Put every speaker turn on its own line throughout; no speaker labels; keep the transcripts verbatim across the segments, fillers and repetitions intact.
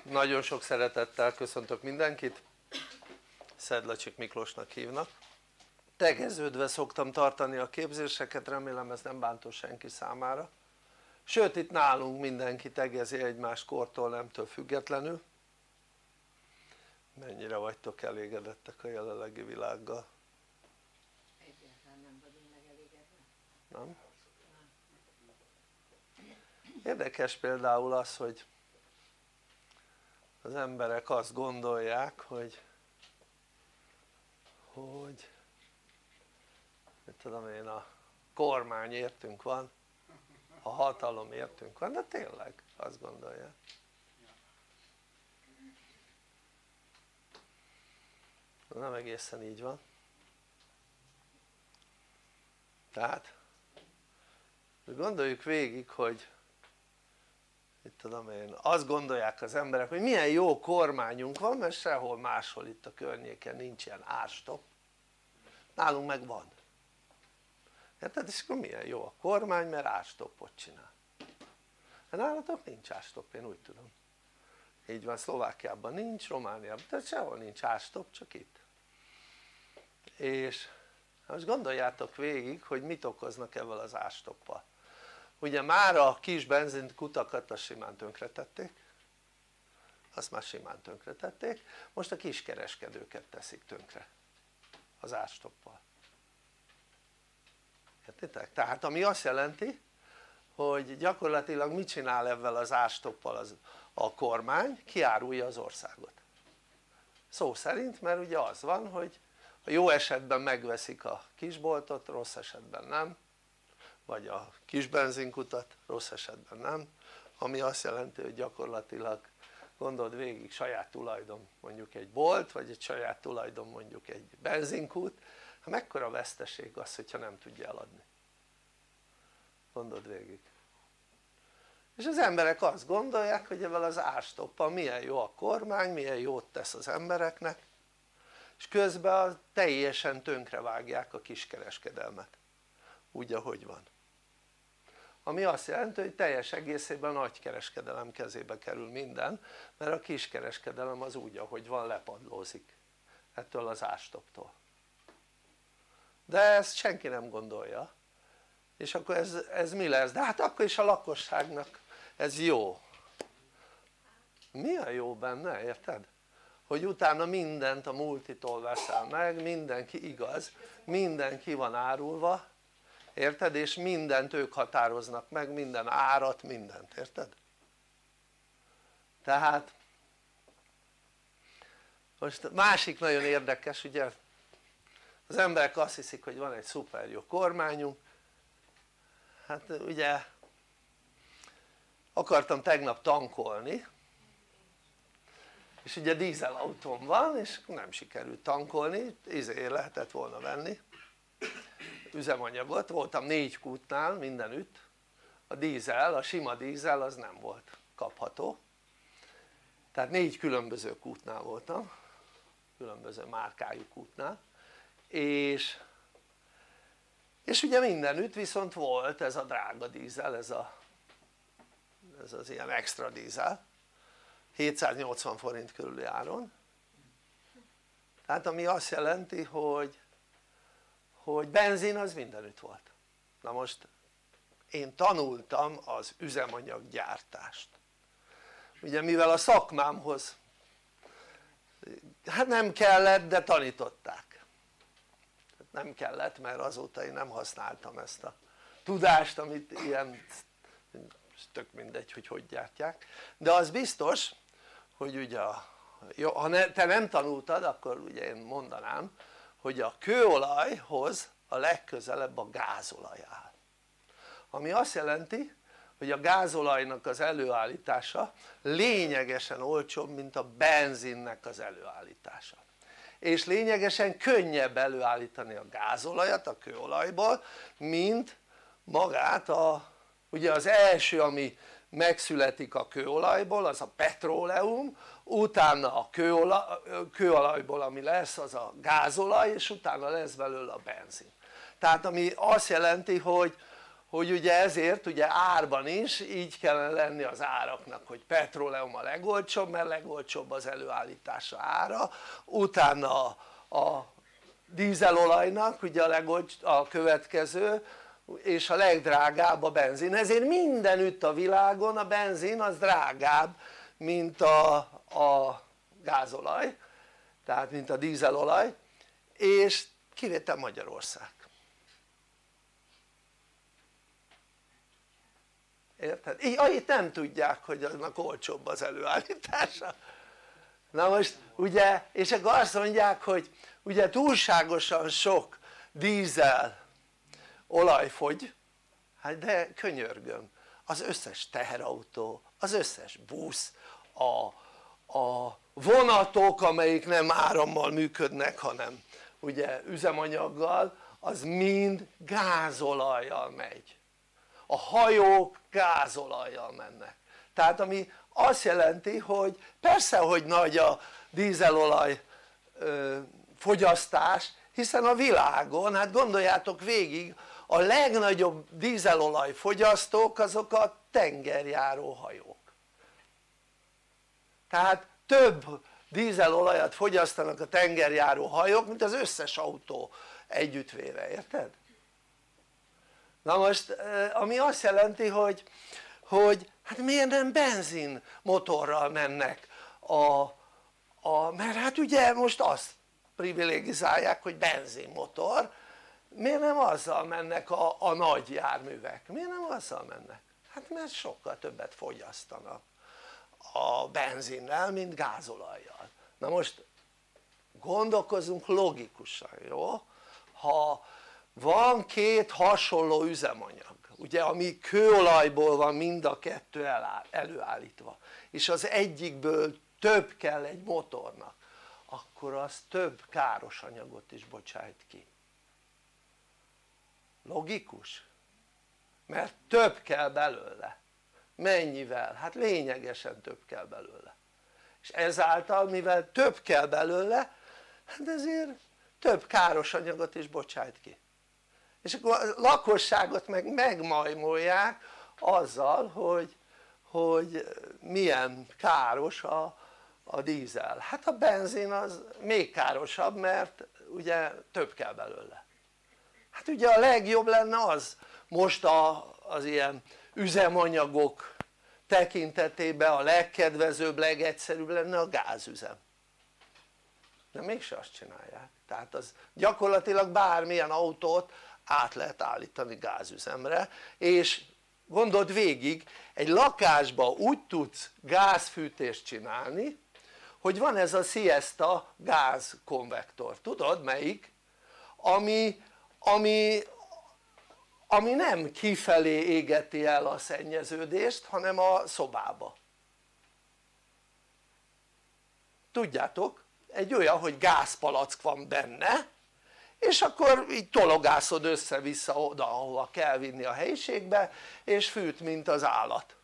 Nagyon sok szeretettel köszöntök mindenkit, Szedlacsik Miklósnak hívnak. Tegeződve szoktam tartani a képzéseket, remélem ez nem bántó senki számára. Sőt, itt nálunk mindenki tegezi egymás kortól, nemtől függetlenül. Mennyire vagytok elégedettek a jelenlegi világgal?
Egyáltalán nem vagyunk megelégedve.
Nem? Érdekes például az, hogy az emberek azt gondolják, hogy hogy mit tudom én, a kormány értünk van, a hatalom értünk van, de tényleg azt gondolják. Nem egészen így van. Tehát gondoljuk végig, hogy mit tudom én, azt gondolják az emberek, hogy milyen jó kormányunk van, mert sehol máshol itt a környéken nincs ilyen árstop, nálunk meg van. Érted? És akkor milyen jó a kormány, mert árstoppot csinál. De nálatok nincs árstop, én úgy tudom. Így van, Szlovákiában nincs, Romániában, tehát sehol nincs árstop, csak itt. És most gondoljátok végig, hogy mit okoznak ezzel az árstoppal. Ugye már a kis benzinkutakat azt simán tönkretették, azt már simán tönkretették, most a kiskereskedőket teszik tönkre az árstoppal. Értitek? Tehát ami azt jelenti, hogy gyakorlatilag mit csinál ezzel az árstoppal az, a kormány? Kiárulja az országot. Szó szerint, mert ugye az van, hogy a jó esetben megveszik a kisboltot, rossz esetben nem, vagy a kis benzinkutat, rossz esetben nem, ami azt jelenti, hogy gyakorlatilag gondold végig, saját tulajdon mondjuk egy bolt, vagy egy saját tulajdon mondjuk egy benzinkút, hát mekkora veszteség az, hogyha nem tudja eladni? Gondold végig. És az emberek azt gondolják, hogy ezzel az árstoppal milyen jó a kormány, milyen jót tesz az embereknek, és közben teljesen tönkrevágják a kiskereskedelmet, úgy ahogy van. Ami azt jelenti, hogy teljes egészében a nagykereskedelem kezébe kerül minden, mert a kiskereskedelem az úgy ahogy van lepadlózik ettől az árstopptól. De ezt senki nem gondolja, és akkor ez, ez mi lesz? De hát akkor is a lakosságnak ez jó. Mi a jó benne, érted? Hogy utána mindent a multitól veszel meg, mindenki igaz, mindenki van árulva, érted? És mindent ők határoznak meg, minden árat, mindent, érted? Tehát most másik nagyon érdekes, ugye az emberek azt hiszik, hogy van egy szuper jó kormányunk, hát ugye akartam tegnap tankolni, és ugye dízelautóm van, és nem sikerült tankolni, ezért lehetett volna venni üzemanyagot, voltam négy kútnál mindenütt, a dízel, a sima dízel az nem volt kapható, tehát négy különböző kútnál voltam, különböző márkájú kútnál, és, és ugye mindenütt viszont volt ez a drága dízel, ez, a, ez az ilyen extra dízel, hétszáznyolcvan forint körüli áron, tehát ami azt jelenti, hogy hogy benzin az mindenütt volt. Na most én tanultam az üzemanyaggyártást, ugye mivel a szakmámhoz hát nem kellett, de tanították, nem kellett, mert azóta én nem használtam ezt a tudást, amit ilyen, tök mindegy, hogy hogy gyártják, de az biztos, hogy ugye a, ha ne, te nem tanultad, akkor ugye én mondanám, hogy a kőolajhoz a legközelebb a gázolaj áll, ami azt jelenti, hogy a gázolajnak az előállítása lényegesen olcsóbb, mint a benzinnek az előállítása, és lényegesen könnyebb előállítani a gázolajat a kőolajból, mint magát a, ugye az első ami megszületik a kőolajból az a petróleum, utána a kőolaj, kőolajból ami lesz az a gázolaj, és utána lesz belőle a benzin. Tehát ami azt jelenti, hogy, hogy ugye ezért ugye árban is így kellene lenni az áraknak, hogy petróleum a legolcsóbb, mert legolcsóbb az előállítása ára, utána a, a dízelolajnak ugye a, legolcs, a következő, és a legdrágább a benzin, ezért mindenütt a világon a benzin az drágább mint a, a gázolaj, tehát mint a dízelolaj, és kivétel Magyarország. Érted? Itt nem tudják, hogy annak olcsóbb az előállítása. Na most ugye, és akkor azt mondják, hogy ugye túlságosan sok dízel olaj fogy, hát de könyörgöm, az összes teherautó, az összes busz, a, a vonatok, amelyik nem árammal működnek, hanem ugye üzemanyaggal, az mind gázolajjal megy. A hajók gázolajjal mennek. Tehát ami azt jelenti, hogy persze, hogy nagy a dízelolaj ö, fogyasztás, hiszen a világon, hát gondoljátok végig, a legnagyobb dízelolaj fogyasztók azok a tengerjáró hajók. Tehát több dízelolajat fogyasztanak a tengerjáró hajók, mint az összes autó együttvéve, érted? Na most ami azt jelenti, hogy, hogy hát miért nem benzin motorral mennek a, a, mert hát ugye most azt privilegizálják, hogy benzinmotor, miért nem azzal mennek a, a nagy járművek? Miért nem azzal mennek? Hát mert sokkal többet fogyasztanak a benzinnel, mint gázolajjal. Na most gondolkozzunk logikusan, jó? Ha van két hasonló üzemanyag, ugye ami kőolajból van mind a kettő előállítva, és az egyikből több kell egy motornak, akkor az több káros anyagot is bocsájt ki. Logikus? Mert több kell belőle. Mennyivel? Hát lényegesen több kell belőle. És ezáltal mivel több kell belőle, hát ezért több káros anyagot is bocsájt ki. És akkor a lakosságot meg megmajmolják azzal, hogy, hogy milyen káros a, a dízel. Hát a benzin az még károsabb, mert ugye több kell belőle. Hát ugye a legjobb lenne az most a, az ilyen üzemanyagok tekintetében a legkedvezőbb, legegyszerűbb lenne a gázüzem. De mégse azt csinálják. Tehát az gyakorlatilag bármilyen autót át lehet állítani gázüzemre, és gondold végig, egy lakásba úgy tudsz gázfűtést csinálni, hogy van ez a Siesta gázkonvektor, tudod melyik? Ami, ami, ami nem kifelé égeti el a szennyeződést, hanem a szobába. Tudjátok? Egy olyan, hogy gázpalack van benne, és akkor így tologászod össze-vissza oda, ahova kell vinni a helyiségbe, és fűt, mint az állat.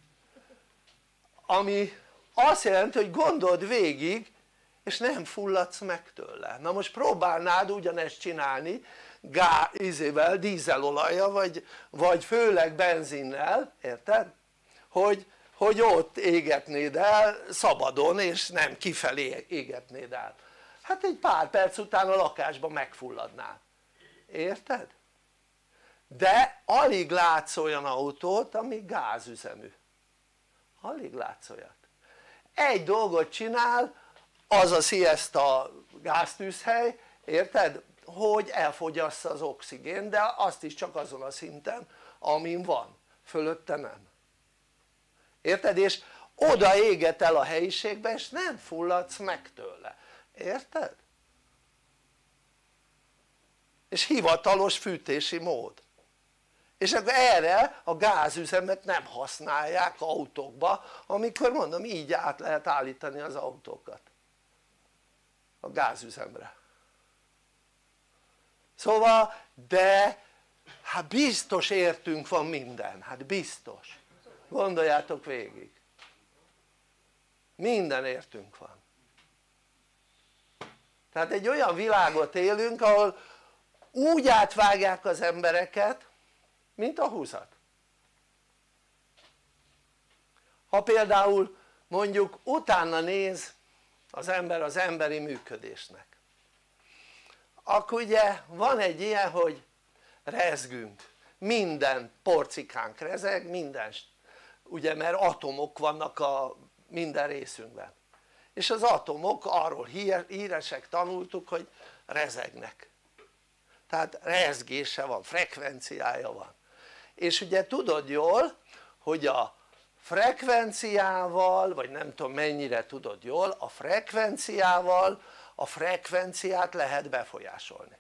Ami azt jelenti, hogy gondold végig, és nem fulladsz meg tőle. Na most próbálnád ugyanezt csinálni gá, izével, dízelolajjal, vagy, vagy főleg benzinnel, érted? Hogy, hogy ott égetnéd el szabadon, és nem kifelé égetnéd el. Hát egy pár perc után a lakásban megfulladnál, érted? De alig látsz olyan autót ami gázüzemű, alig látsz olyat. Egy dolgot csinál, az a Siesta gáztűzhely, érted? Hogy elfogyassza az oxigén, de azt is csak azon a szinten amin van, fölötte nem, érted? És oda éget el a helyiségbe, és nem fulladsz meg tőle, érted? És hivatalos fűtési mód. És akkor erre a gázüzemet nem használják autókba, amikor mondom így át lehet állítani az autókat a gázüzemre. Szóval, de hát biztos értünk van minden, hát biztos, gondoljátok végig, minden értünk van. Tehát egy olyan világot élünk ahol úgy átvágják az embereket, mint a húszat. Ha például mondjuk utána néz az ember az emberi működésnek, akkor ugye van egy ilyen, hogy rezgünk, minden porcikánk rezeg, minden, ugye, mert atomok vannak a minden részünkben, és az atomok arról híresek, tanultuk, hogy rezegnek, tehát rezgése van, frekvenciája van, és ugye tudod jól hogy a frekvenciával, vagy nem tudom mennyire tudod jól, a frekvenciával a frekvenciát lehet befolyásolni.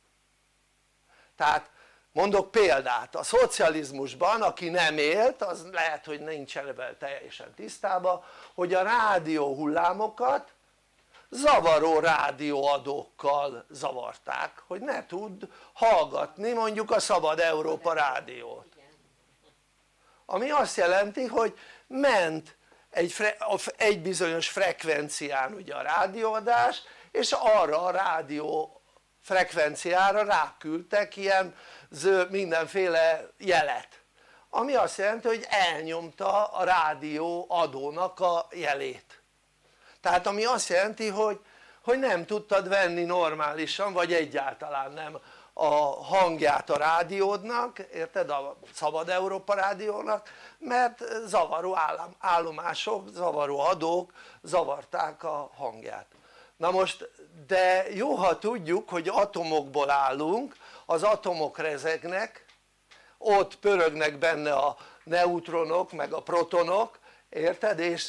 Tehát mondok példát, a szocializmusban aki nem élt az lehet hogy nincs ebben teljesen tisztában, hogy a rádió hullámokat zavaró rádióadókkal zavarták, hogy ne tud hallgatni mondjuk a Szabad Európa rádiót, ami azt jelenti hogy ment egy, egy bizonyos frekvencián ugye a rádióadás, és arra a rádió frekvenciára ráküldtek ilyen zöld, mindenféle jelet, ami azt jelenti hogy elnyomta a rádió adónak a jelét, tehát ami azt jelenti hogy, hogy nem tudtad venni normálisan vagy egyáltalán nem a hangját a rádiódnak, érted, a Szabad Európa rádiónak, mert zavaró állomások, zavaró adók zavarták a hangját. Na most de jó ha tudjuk hogy atomokból állunk, az atomok rezegnek, ott pörögnek benne a neutronok meg a protonok, érted, és,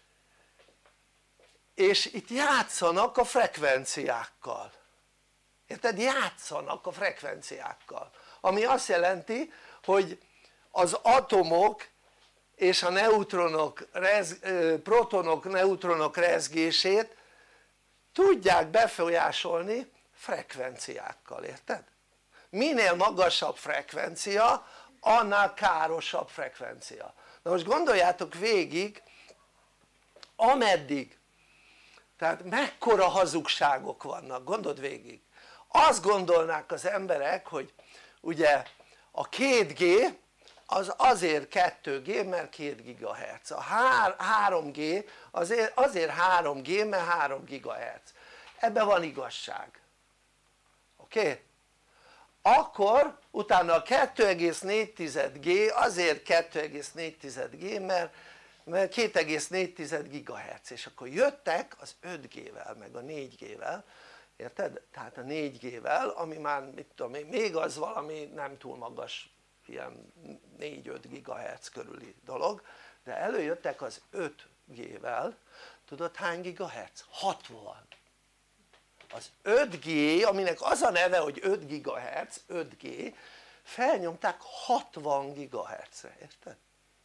és itt játszanak a frekvenciákkal, érted, játszanak a frekvenciákkal, ami azt jelenti hogy az atomok és a neutronok, rez, protonok, neutronok rezgését tudják befolyásolni frekvenciákkal, érted? Minél magasabb frekvencia annál károsabb frekvencia. Na most gondoljátok végig ameddig, tehát mekkora hazugságok vannak, gondold végig, azt gondolnák az emberek hogy ugye a két G az azért kettő G mert két gigahertz, a három G azért, azért három G mert három gigahertz, ebben van igazság, oké? Okay? Akkor utána a kettő egész négy G azért kettő egész négy G mert, mert két egész négy gigahertz, és akkor jöttek az öt G-vel meg a négy G-vel, érted? Tehát a négy G-vel ami már mit tudom én, még az valami nem túl magas, ilyen négy-öt gigahertz körüli dolog, de előjöttek az öt G-vel, tudod hány gigahertz? hatvan. Az öt G, aminek az a neve hogy öt gigahertz, öt G, felnyomták hatvan gigahertzre, érted?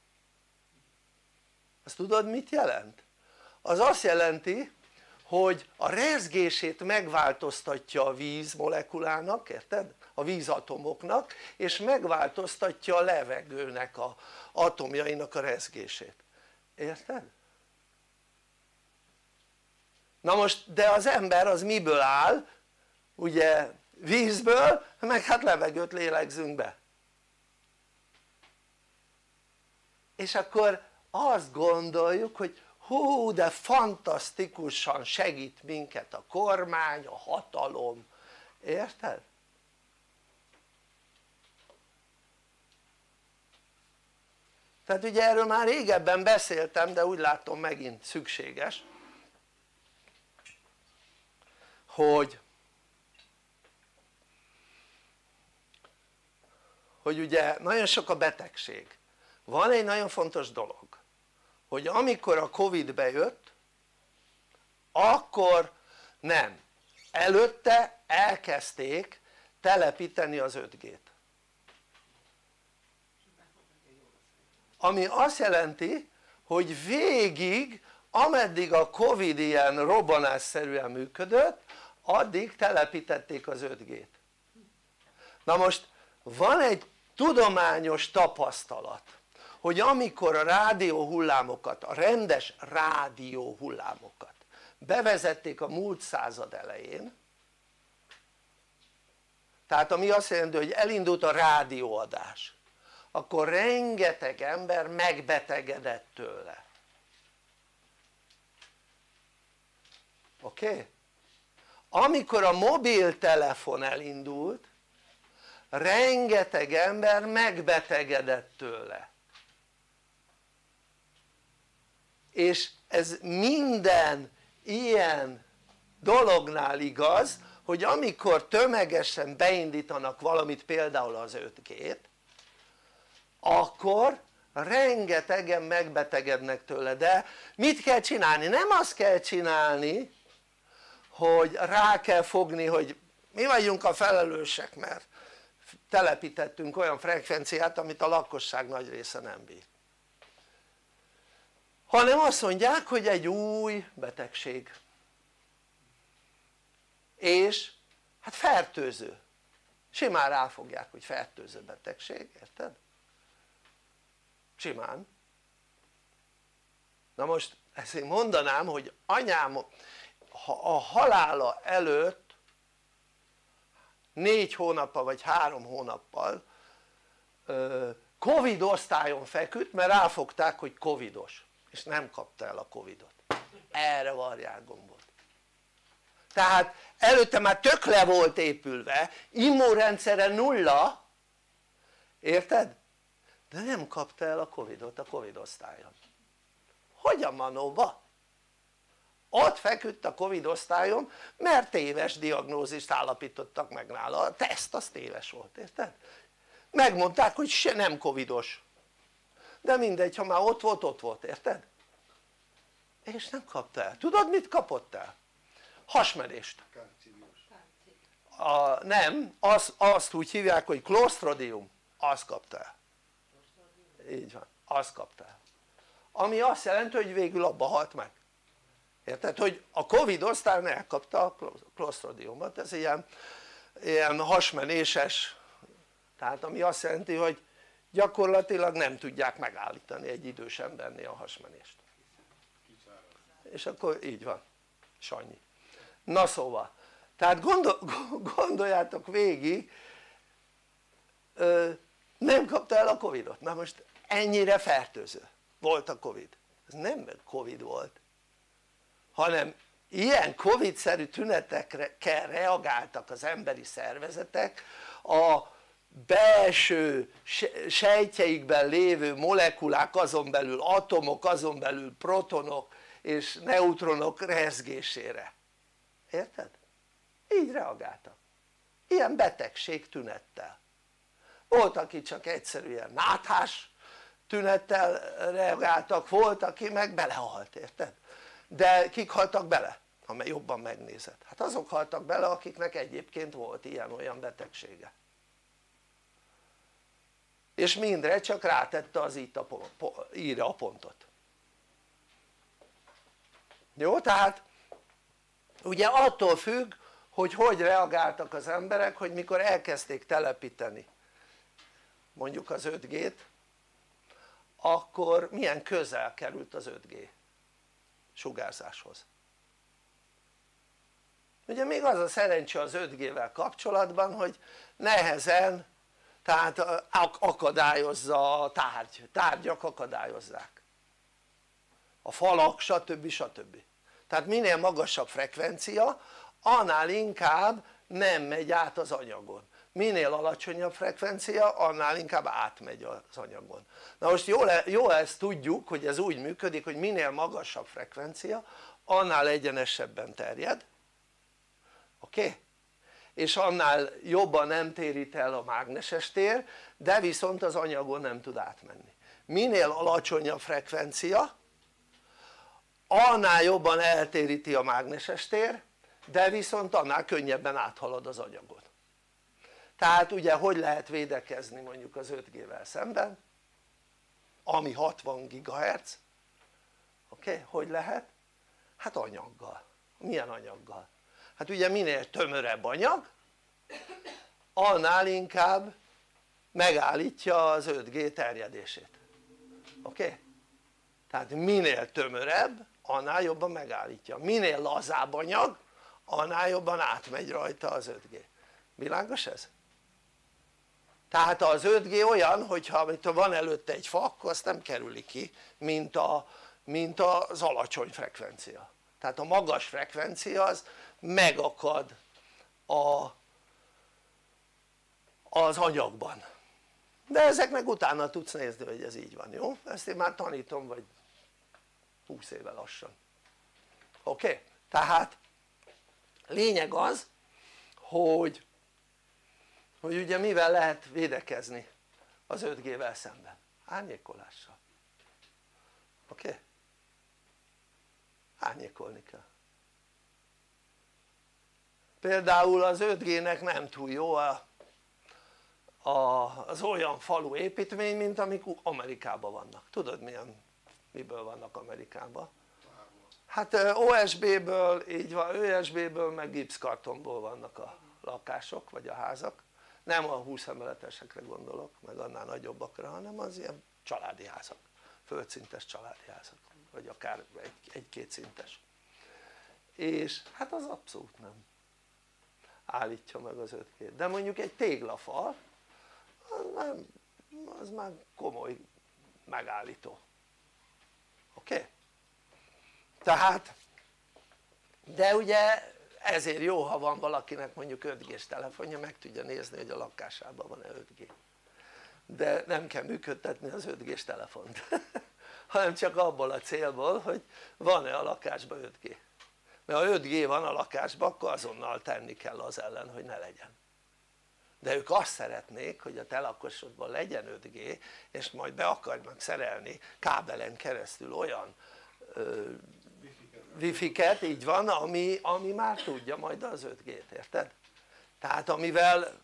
Azt tudod mit jelent? Az azt jelenti hogy a rezgését megváltoztatja a víz molekulának, érted? A vízatomoknak, és megváltoztatja a levegőnek a atomjainak a rezgését, érted? Na most de az ember az miből áll? Ugye vízből, meg hát levegőt lélegzünk be, és akkor azt gondoljuk hogy hú de fantasztikusan segít minket a kormány, a hatalom, érted? Tehát ugye erről már régebben beszéltem, de úgy látom megint szükséges, hogy hogy ugye nagyon sok a betegség. Van egy nagyon fontos dolog, hogy amikor a Covid bejött, akkor nem, előtte elkezdték telepíteni az öt G-t, ami azt jelenti hogy végig ameddig a Covid ilyen robbanásszerűen működött addig telepítették az öt G-t. Na most van egy tudományos tapasztalat hogy amikor a rádióhullámokat, a rendes rádióhullámokat bevezették a múlt század elején, tehát ami azt jelenti hogy elindult a rádióadás, akkor rengeteg ember megbetegedett tőle. Oké? Okay? Amikor a mobiltelefon elindult, rengeteg ember megbetegedett tőle. És ez minden ilyen dolognál igaz, hogy amikor tömegesen beindítanak valamit, például az öt gét, akkor rengetegen megbetegednek tőle. De mit kell csinálni? Nem azt kell csinálni, hogy rá kell fogni, hogy mi vagyunk a felelősek, mert telepítettünk olyan frekvenciát, amit a lakosság nagy része nem bír, hanem azt mondják, hogy egy új betegség, és hát fertőző, simán ráfogják, hogy fertőző betegség, érted? Simán. Na most ezt én mondanám, hogy anyám a halála előtt négy hónappal vagy három hónappal Covid osztályon feküdt, mert ráfogták, hogy covidos, és nem kapta el a covidot. Erre varják gombot. Tehát előtte már tök le volt épülve, immunrendszere nulla, érted? De nem kapta el a covidot a covid osztályon. Hogy a manóba? Ott feküdt a covid osztályon, mert téves diagnózist állapítottak meg nála, a teszt az téves volt, érted? Megmondták, hogy se nem covidos, de mindegy, ha már ott volt, ott volt, érted? És nem kapta el. Tudod mit kapott el? Hasmenést. A, nem, az, azt úgy hívják, hogy Clostridium, azt kapta el. Így van, azt kapta el. Ami azt jelenti, hogy végül abba halt meg. Érted? Hogy a Covid osztályon elkapta a Clostridiumot, ez ilyen, ilyen hasmenéses, tehát ami azt jelenti, hogy gyakorlatilag nem tudják megállítani egy idős embernél a hasmenést. És akkor így van, Sanyi. Na szóval, tehát gondol, gondoljátok végig, nem kapta el a Covidot, na most ennyire fertőző volt a Covid. Ez nem Covid volt, hanem ilyen Covid-szerű tünetekkel reagáltak az emberi szervezetek, a belső sejtjeikben lévő molekulák, azon belül atomok, azon belül protonok és neutronok rezgésére. Érted? Így reagáltak. Ilyen betegség tünettel. Volt, aki csak egyszerűen náthás tünettel reagáltak, volt, aki meg belehalt, érted? De kik haltak bele? Ha jobban megnézed, hát azok haltak bele, akiknek egyébként volt ilyen-olyan betegsége, és mindre csak rátette az i-re a pontot. Jó? Tehát ugye attól függ, hogy hogy reagáltak az emberek, hogy mikor elkezdték telepíteni mondjuk az öt gét, akkor milyen közel került az öt gé sugárzáshoz. Ugye még az a szerencse az öt gével kapcsolatban, hogy nehezen, tehát akadályozza a tárgy, tárgyak akadályozzák, a falak, stb. stb. Tehát minél magasabb frekvencia, annál inkább nem megy át az anyagon, minél alacsonyabb frekvencia, annál inkább átmegy az anyagon. Na most jól, jól ezt tudjuk, hogy ez úgy működik, hogy minél magasabb frekvencia, annál egyenesebben terjed, oké? Okay? És annál jobban nem térít el a mágneses tér, de viszont az anyagon nem tud átmenni. Minél alacsonyabb frekvencia, annál jobban eltéríti a mágneses tér, de viszont annál könnyebben áthalad az anyagon. Tehát ugye hogy lehet védekezni mondjuk az öt gével szemben, ami hatvan gigahertz, oké? Okay? Hogy lehet? Hát anyaggal. Milyen anyaggal? Hát ugye minél tömörebb anyag, annál inkább megállítja az öt gé terjedését, oké? Okay? Tehát minél tömörebb, annál jobban megállítja, minél lazább anyag, annál jobban átmegy rajta az öt gé. Világos ez? Tehát az öt G olyan, hogyha van előtte egy fa, akkor azt nem kerüli ki, mint, a, mint az alacsony frekvencia. Tehát a magas frekvencia az megakad a, az anyagban. De ezeknek utána tudsz nézni, hogy ez így van, jó? Ezt én már tanítom, vagy húsz éve lassan. Oké? Okay? Tehát lényeg az, hogy, hogy ugye mivel lehet védekezni az öt G-vel szemben? Árnyékolással. Oké? Okay? Árnyékolni kell. Például az öt G-nek nem túl jó a, a, az olyan falu építmény, mint amik Amerikában vannak. Tudod milyen, miből vannak Amerikában? Hát o es bé-ből, így van, o es bé-ből meg gipszkartonból vannak a lakások vagy a házak. Nem a húsz emeletesekre gondolok, meg annál nagyobbakra, hanem az ilyen családi házak, földszintes családi házak, vagy akár egy-két szintes. És hát az abszolút nem állítja meg az öt G-t. De mondjuk egy téglafal, az, nem, az már komoly megállító. Oké? Okay? Tehát, de ugye ezért jó, ha van valakinek mondjuk öt G-s telefonja, meg tudja nézni, hogy a lakásában van-e öt G. De nem kell működtetni az öt G-s telefont, hanem csak abból a célból, hogy van-e a lakásban öt G. Mert ha öt G van a lakásban, akkor azonnal tenni kell az ellen, hogy ne legyen. De ők azt szeretnék, hogy a te lakosodban legyen öt G, és majd be akarnak szerelni kábelen keresztül olyan ö, wifi-ket, így van, ami, ami már tudja majd az öt G-t, érted? Tehát amivel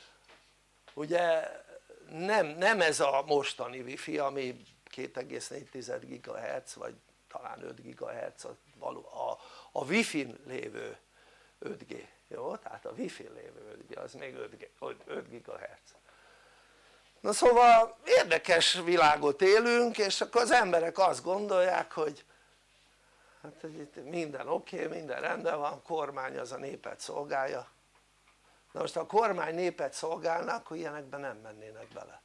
ugye nem, nem ez a mostani wifi, ami két egész négy gigahertz vagy talán öt gigahertz a, a, a wifi-n lévő öt G, jó? Tehát a wifi-n lévő öt G az még öt gigahertz. Na szóval érdekes világot élünk, és akkor az emberek azt gondolják, hogy hát itt minden oké, okay, minden rendben van, kormány az a népet szolgálja. Na most ha a kormány népet szolgálna, akkor ilyenekben nem mennének bele.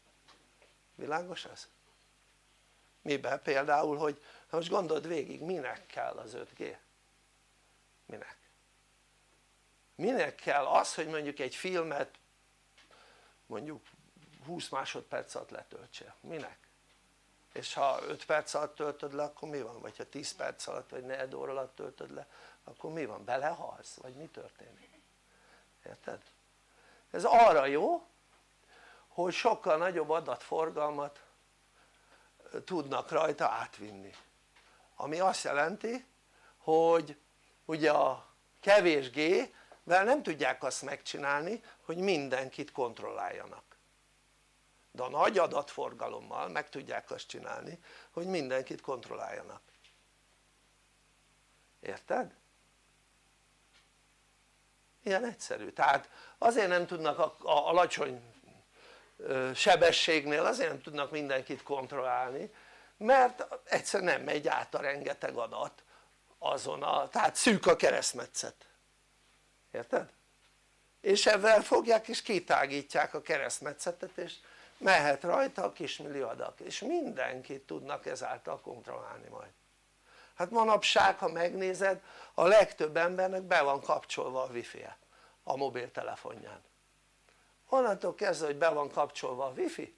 Világos ez? Miben? Például, hogy most gondold végig, minek kell az öt G? Minek? Minek kell az, hogy mondjuk egy filmet mondjuk húsz másodperc alatt letöltsél? Minek? És ha öt perc alatt töltöd le, akkor mi van? Vagy ha tíz perc alatt vagy negyed óra alatt töltöd le, akkor mi van? Belehalsz? Vagy mi történik? Érted? Ez arra jó, hogy sokkal nagyobb adatforgalmat tudnak rajta átvinni, ami azt jelenti, hogy ugye a kevés G-vel nem tudják azt megcsinálni, hogy mindenkit kontrolláljanak, de a nagy adatforgalommal meg tudják azt csinálni, hogy mindenkit kontrolláljanak. Érted? Ilyen egyszerű. Tehát azért nem tudnak a, a alacsony sebességnél, azért nem tudnak mindenkit kontrollálni, mert egyszer nem megy át a rengeteg adat azon a, tehát szűk a keresztmetszet. Érted? És ezzel fogják és kitágítják a keresztmetszetet, és mehet rajta a kismillió adat, és mindenkit tudnak ezáltal kontrollálni majd. Hát manapság, ha megnézed, a legtöbb embernek be van kapcsolva a wifi-je a mobiltelefonján. Onnantól kezdve, hogy be van kapcsolva a wifi,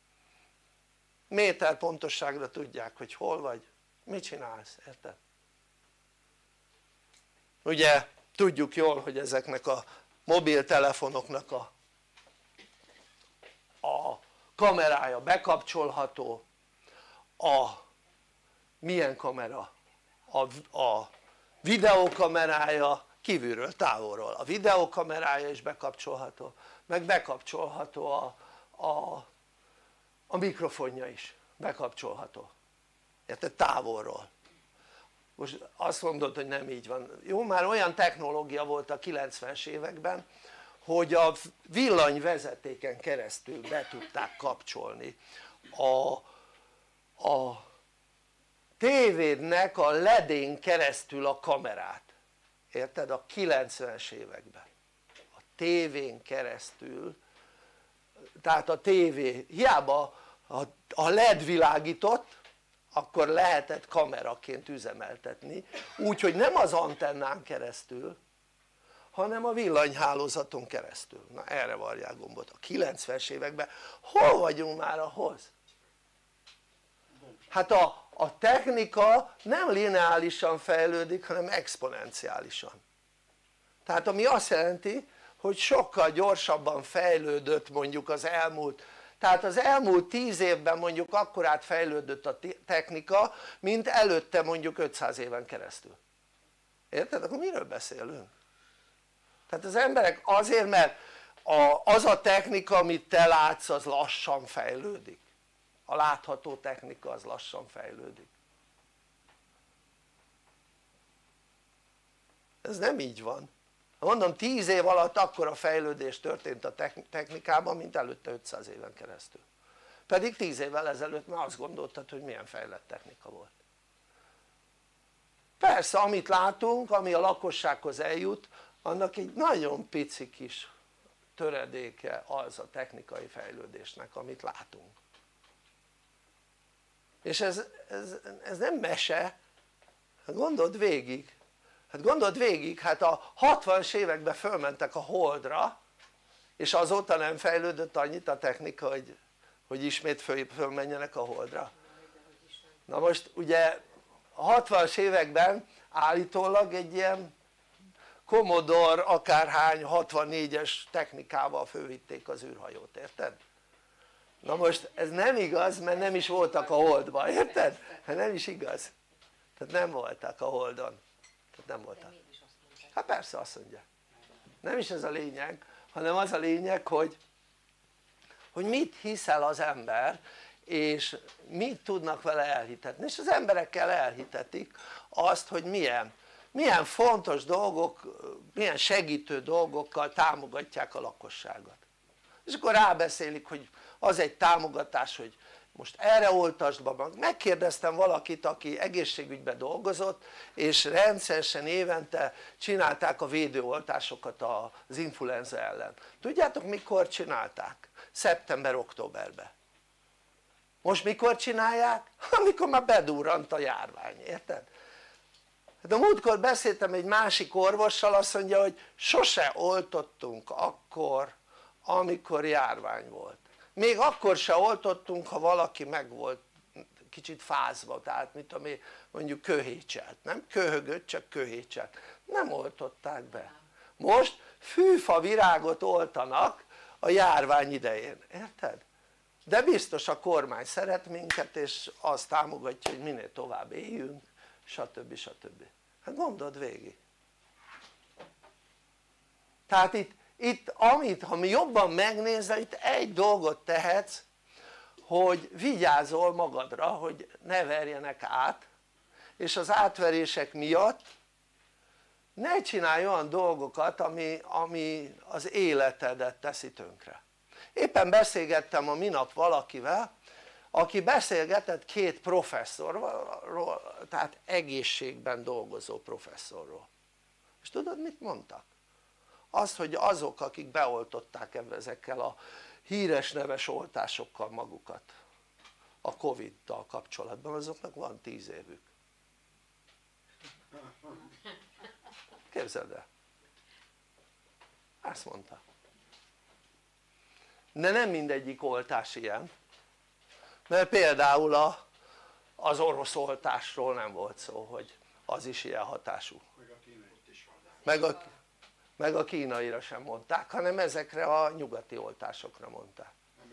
méter pontosságra tudják, hogy hol vagy, mit csinálsz, érted? Ugye tudjuk jól, hogy ezeknek a mobiltelefonoknak a, a kamerája bekapcsolható, a milyen kamera? A, a videókamerája kívülről, távolról, a videókamerája is bekapcsolható, meg bekapcsolható a, a, a mikrofonja is bekapcsolható, érted? Távolról. Most azt mondod, hogy nem így van, jó, már olyan technológia volt a kilencvenes években, hogy a villanyvezetéken keresztül be tudták kapcsolni a, a tévédnek a ledén keresztül a kamerát, érted? A kilencvenes években a tévén keresztül tehát a tévé, hiába a led világított, akkor lehetett kameraként üzemeltetni, úgyhogy nem az antennán keresztül, hanem a villanyhálózaton keresztül. Na erre varják gombot. A kilencvenes években hol vagyunk már ahhoz? Hát a, a technika nem lineárisan fejlődik, hanem exponenciálisan. Tehát ami azt jelenti, hogy sokkal gyorsabban fejlődött mondjuk az elmúlt, tehát az elmúlt tíz évben mondjuk akkorát fejlődött a technika, mint előtte mondjuk ötszáz éven keresztül. Érted? Akkor miről beszélünk? Tehát az emberek azért, mert a, az a technika, amit te látsz, az lassan fejlődik. A látható technika az lassan fejlődik. Ez nem így van. Mondom, tíz év alatt akkora fejlődés történt a technikában, mint előtte ötszáz éven keresztül. Pedig tíz évvel ezelőtt már azt gondoltad, hogy milyen fejlett technika volt. Persze, amit látunk, ami a lakossághoz eljut, annak egy nagyon pici kis töredéke az a technikai fejlődésnek, amit látunk. És ez, ez, ez nem mese, hát gondold végig, hát gondold végig, hát a hatvanas években fölmentek a Holdra, és azóta nem fejlődött annyit a technika, hogy, hogy ismét föl, fölmenjenek a Holdra. Na most ugye a hatvanas években állítólag egy ilyen Commodore akárhány hatvannégyes technikával fölvitték az űrhajót, érted? Na most ez nem igaz, mert nem is voltak a Holdban, érted? Hát nem is igaz, tehát nem voltak a Holdon, tehát nem voltak. Hát persze azt mondja, nem is ez a lényeg, hanem az a lényeg, hogy hogy mit hiszel az ember, és mit tudnak vele elhitetni, és az emberekkel elhitetik azt, hogy milyen milyen fontos dolgok, milyen segítő dolgokkal támogatják a lakosságot. És akkor rábeszélik, hogy az egy támogatás, hogy most erre oltasd be magad. Megkérdeztem valakit, aki egészségügyben dolgozott, és rendszeresen évente csinálták a védőoltásokat az influenza ellen. Tudjátok mikor csinálták? Szeptember-októberben. Most mikor csinálják? Amikor már bedurrant a járvány, érted? De múltkor beszéltem egy másik orvossal, azt mondja, hogy sose oltottunk akkor, amikor járvány volt. Még akkor se oltottunk, ha valaki meg volt kicsit fázva, tehát mit tudom én, mondjuk köhécselt, nem köhögött, csak köhécselt. Nem oltották be. Most fűfa virágot oltanak a járvány idején, érted? De biztos a kormány szeret minket, és azt támogatja, hogy minél tovább éljünk, stb. stb. Hát gondold végig. Tehát itt, itt amit, ha mi jobban megnézel, itt egy dolgot tehetsz, hogy vigyázol magadra, hogy ne verjenek át, és az átverések miatt ne csinálj olyan dolgokat, ami, ami az életedet teszi tönkre. Éppen beszélgettem a minap valakivel, aki beszélgetett két professzorról, tehát egészségben dolgozó professzorról. És tudod mit mondtak? Azt, hogy azok, akik beoltották ezekkel a híres neves oltásokkal magukat a Covid-dal kapcsolatban, azoknak van tíz évük. Képzeld el, ezt mondta. De nem mindegyik oltás ilyen, mert például a, az orosz oltásról nem volt szó, hogy az is ilyen hatású, meg a, meg a kínaira sem mondták, hanem ezekre a nyugati oltásokra mondták.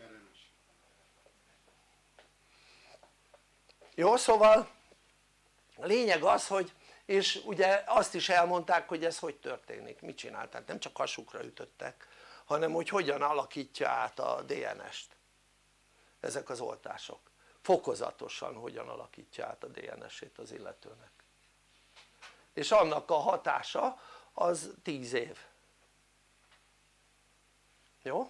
Jó, szóval a lényeg az, hogy, és ugye azt is elmondták, hogy ez hogy történik, mit csinálták, nem csak hasukra ütöttek, hanem hogy hogyan alakítja át a dé en es-t ezek az oltások, fokozatosan hogyan alakítja át a dé en es-ét az illetőnek, és annak a hatása az tíz év. Jó?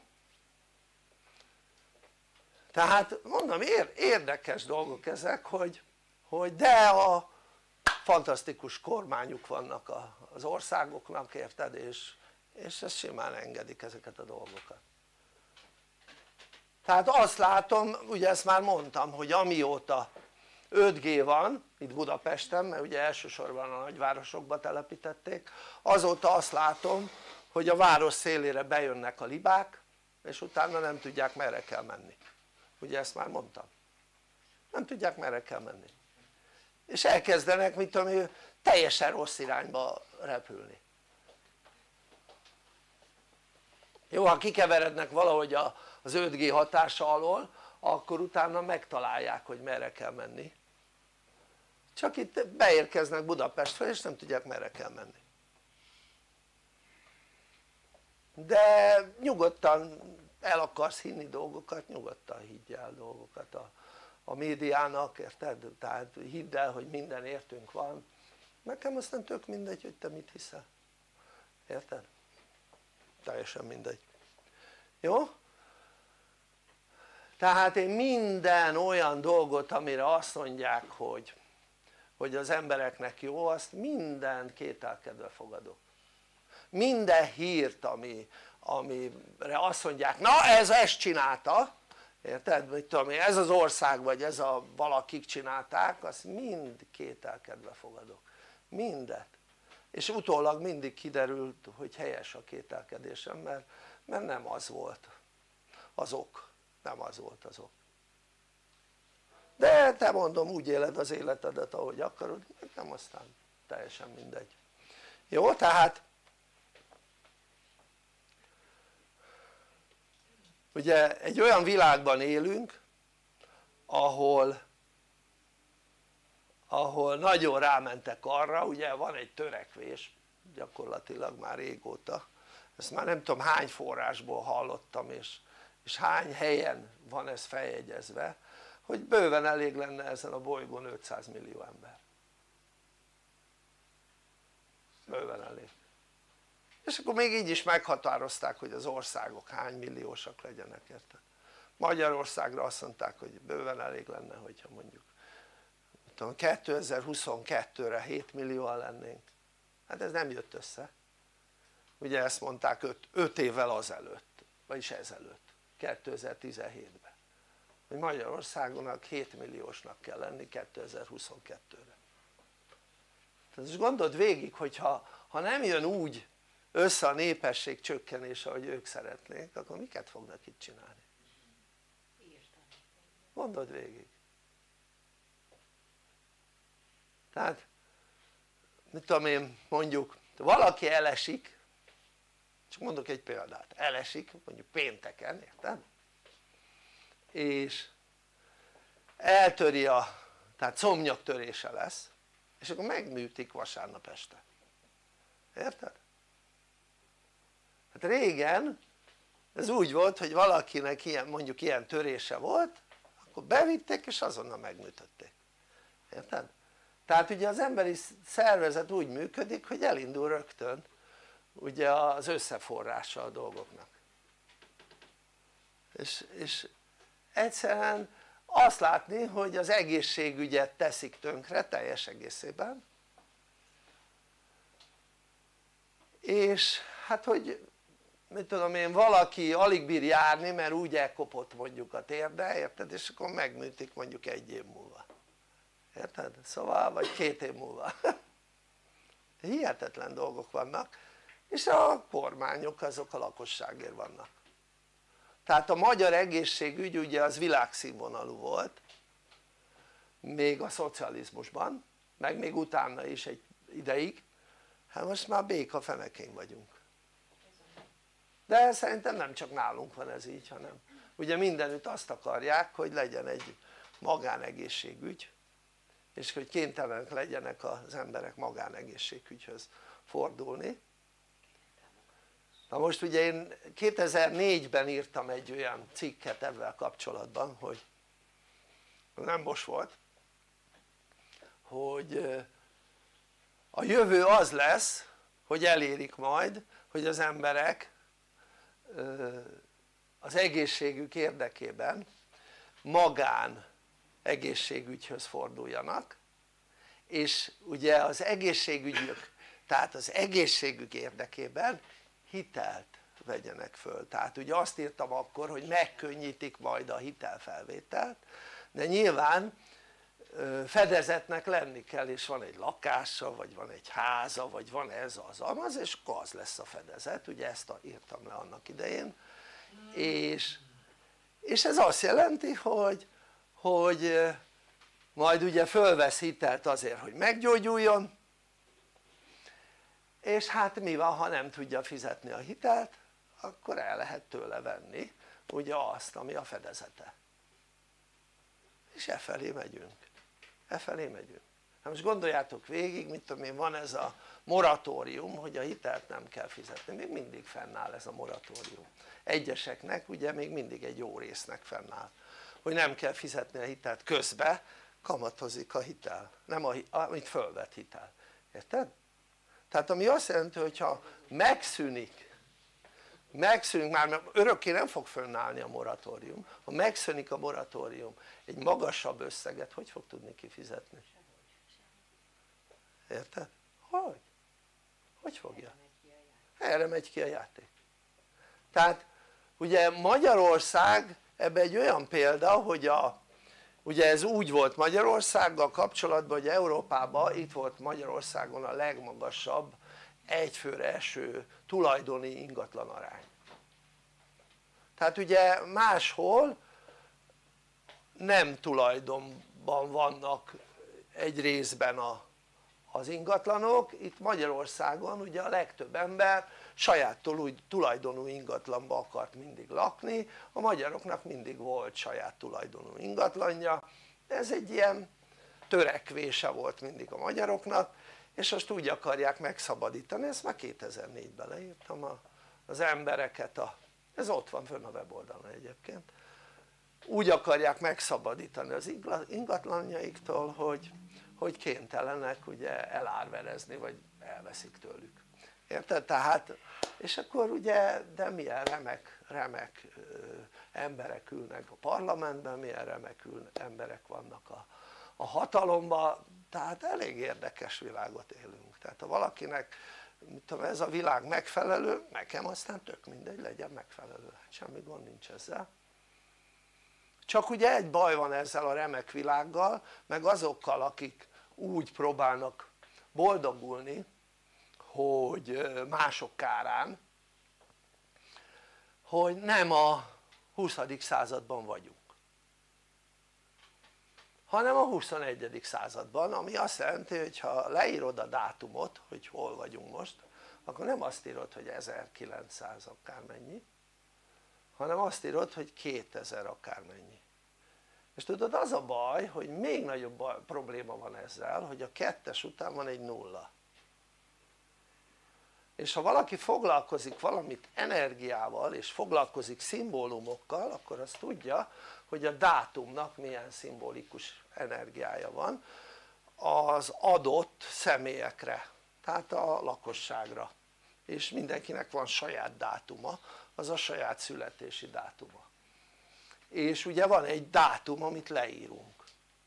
Tehát mondom, érdekes dolgok ezek, hogy, hogy de a fantasztikus kormányuk vannak az országoknak, érted, és, és ezt simán engedik ezeket a dolgokat. Tehát azt látom, ugye ezt már mondtam, hogy amióta öt G van itt Budapesten, mert ugye elsősorban a nagyvárosokba telepítették, azóta azt látom, hogy a város szélére bejönnek a libák, és utána nem tudják merre kell menni. Ugye ezt már mondtam, nem tudják merre kell menni, és elkezdenek, mit tudom én, teljesen rossz irányba repülni. Jó, ha kikeverednek valahogy az öt G hatása alól, akkor utána megtalálják, hogy merre kell menni, csak itt beérkeznek Budapestről és nem tudják merre kell menni. De nyugodtan el akarsz hinni dolgokat, nyugodtan higgy el dolgokat a, a médiának, érted? Tehát hidd el, hogy minden értünk van, nekem aztán tök mindegy, hogy te mit hiszel, érted? Teljesen mindegy. Jó? Tehát én minden olyan dolgot, amire azt mondják, hogy, hogy az embereknek jó, azt mindent kételkedve fogadok. Minden hírt, ami, amire azt mondják, na ez ezt csinálta, érted? Mit tudom én, ez az ország vagy ez a valakik csinálták, azt mind kételkedve fogadok, mindet. És utólag mindig kiderült, hogy helyes a kételkedésem, mert, mert nem az volt az ok, nem az volt az ok. De te mondom, úgy éled az életedet, ahogy akarod, nem, aztán teljesen mindegy. Jó, tehát ugye egy olyan világban élünk, ahol ahol nagyon rámentek arra, ugye van egy törekvés gyakorlatilag már régóta, ezt már nem tudom hány forrásból hallottam, és, és hány helyen van ez feljegyezve, hogy bőven elég lenne ezen a bolygón ötszáz millió ember, bőven elég. És akkor még így is meghatározták, hogy az országok hány milliósak legyenek, érted? Magyarországra azt mondták, hogy bőven elég lenne, hogyha mondjuk kétezer-huszonkettőre hét millióan lennénk, hát ez nem jött össze, ugye ezt mondták öt évvel azelőtt, vagyis ezelőtt, kétezer-tizenhétben, hogy Magyarországonak hét milliósnak kell lenni kétezer-huszonkettőre. Tehát most gondold végig, hogyha ha nem jön úgy össze a népesség csökkenése, ahogy ők szeretnék, akkor miket fognak itt csinálni? Gondold végig. Tehát mit tudom én, mondjuk valaki elesik, csak mondok egy példát, elesik mondjuk pénteken, érted? És eltöri a, tehát szomnyaktörése lesz, és akkor megműtik vasárnap este, érted? Hát régen ez úgy volt, hogy valakinek ilyen, mondjuk ilyen törése volt, akkor bevitték és azonnal megműtötték, érted? Tehát ugye az emberi szervezet úgy működik, hogy elindul rögtön ugye az összeforrása a dolgoknak, és, és egyszerűen azt látni, hogy az egészségügyet teszik tönkre teljes egészében, és hát hogy mit tudom én, valaki alig bír járni, mert úgy elkopott mondjuk a térde, érted? És akkor megműtik mondjuk egy év múlva, érted? Szóval, vagy két év múlva hihetetlen dolgok vannak, és a kormányok azok a lakosságért vannak. Tehát a magyar egészségügy ugye az világszínvonalú volt még a szocializmusban, meg még utána is egy ideig, hát most már béka fenekén vagyunk. De szerintem nem csak nálunk van ez így, hanem ugye mindenütt azt akarják, hogy legyen egy magánegészségügy, és hogy kénytelenek legyenek az emberek magánegészségügyhöz fordulni. Na most ugye én kétezer-négyben írtam egy olyan cikket ebben kapcsolatban, hogy nem most volt, hogy a jövő az lesz, hogy elérik majd, hogy az emberek az egészségük érdekében magán egészségügyhöz forduljanak, és ugye az egészségügyük, tehát az egészségük érdekében hitelt vegyenek föl. Tehát ugye azt írtam akkor, hogy megkönnyítik majd a hitelfelvételt, de nyilván fedezetnek lenni kell, és van egy lakása, vagy van egy háza, vagy van ez az amaz, és akkor az lesz a fedezet, ugye ezt írtam le annak idején, és, és ez azt jelenti, hogy, hogy majd ugye fölvesz hitelt azért, hogy meggyógyuljon, és hát mi van, ha nem tudja fizetni a hitelt, akkor el lehet tőle venni ugye azt, ami a fedezete, és e felé megyünk, e felé megyünk. Hát most gondoljátok végig, mit tudom én, van ez a moratórium, hogy a hitelt nem kell fizetni, még mindig fennáll ez a moratórium, egyeseknek ugye még mindig egy jó résznek fennáll, hogy nem kell fizetni a hitelt, közben kamatozik a hitel, nem a, amit fölvett hitel, érted? Tehát ami azt jelenti, hogyha megszűnik megszűnik már, mert örökké nem fog fönnállni a moratórium, ha megszűnik a moratórium, egy magasabb összeget hogy fog tudni kifizetni? Érted? Hogy? Hogy fogja? Erre megy ki a játék. Tehát ugye Magyarország ebben egy olyan példa, hogy a, ugye ez úgy volt Magyarországgal kapcsolatban, hogy Európában itt volt Magyarországon a legmagasabb egyfőre eső tulajdoni ingatlan arány. Tehát ugye máshol nem tulajdonban vannak egy részben a, az ingatlanok, itt Magyarországon ugye a legtöbb ember saját tulajdonú ingatlanba akart mindig lakni, a magyaroknak mindig volt saját tulajdonú ingatlanja, ez egy ilyen törekvése volt mindig a magyaroknak, és most úgy akarják megszabadítani, ezt már kétezer-négyben leírtam a, az embereket, a, ez ott van fönn a weboldalon egyébként, úgy akarják megszabadítani az ingatlanjaiktól, hogy, hogy kénytelenek ugye elárverezni, vagy elveszik tőlük, érted? Tehát, és akkor ugye, de milyen remek, remek ö, emberek ülnek a parlamentben, milyen remek ül, emberek vannak a, a hatalomban, tehát elég érdekes világot élünk. Tehát ha valakinek mit tudom, ez a világ megfelelő, nekem aztán tök mindegy, legyen megfelelő, hát semmi gond nincs ezzel. Csak ugye egy baj van ezzel a remek világgal, meg azokkal, akik úgy próbálnak boldogulni, hogy mások kárán, hogy nem a huszadik században vagyunk, hanem a huszonegyedik században, ami azt jelenti, hogy ha leírod a dátumot, hogy hol vagyunk most, akkor nem azt írod, hogy ezerkilencszáz akármennyi, hanem azt írod, hogy kétezer akármennyi. És tudod, az a baj, hogy még nagyobb baj, probléma van ezzel, hogy a kettes után van egy nulla. És ha valaki foglalkozik valamit energiával, és foglalkozik szimbólumokkal, akkor azt tudja, hogy a dátumnak milyen szimbolikus energiája van az adott személyekre, tehát a lakosságra, és mindenkinek van saját dátuma, az a saját születési dátuma, és ugye van egy dátum, amit leírunk,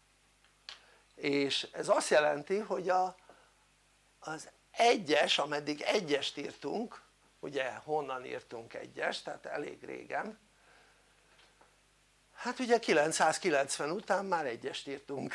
és ez azt jelenti, hogy a, az egyes, ameddig egyest írtunk, ugye honnan írtunk egyest, tehát elég régen, hát ugye kilencszázkilencven után már egyest írtunk,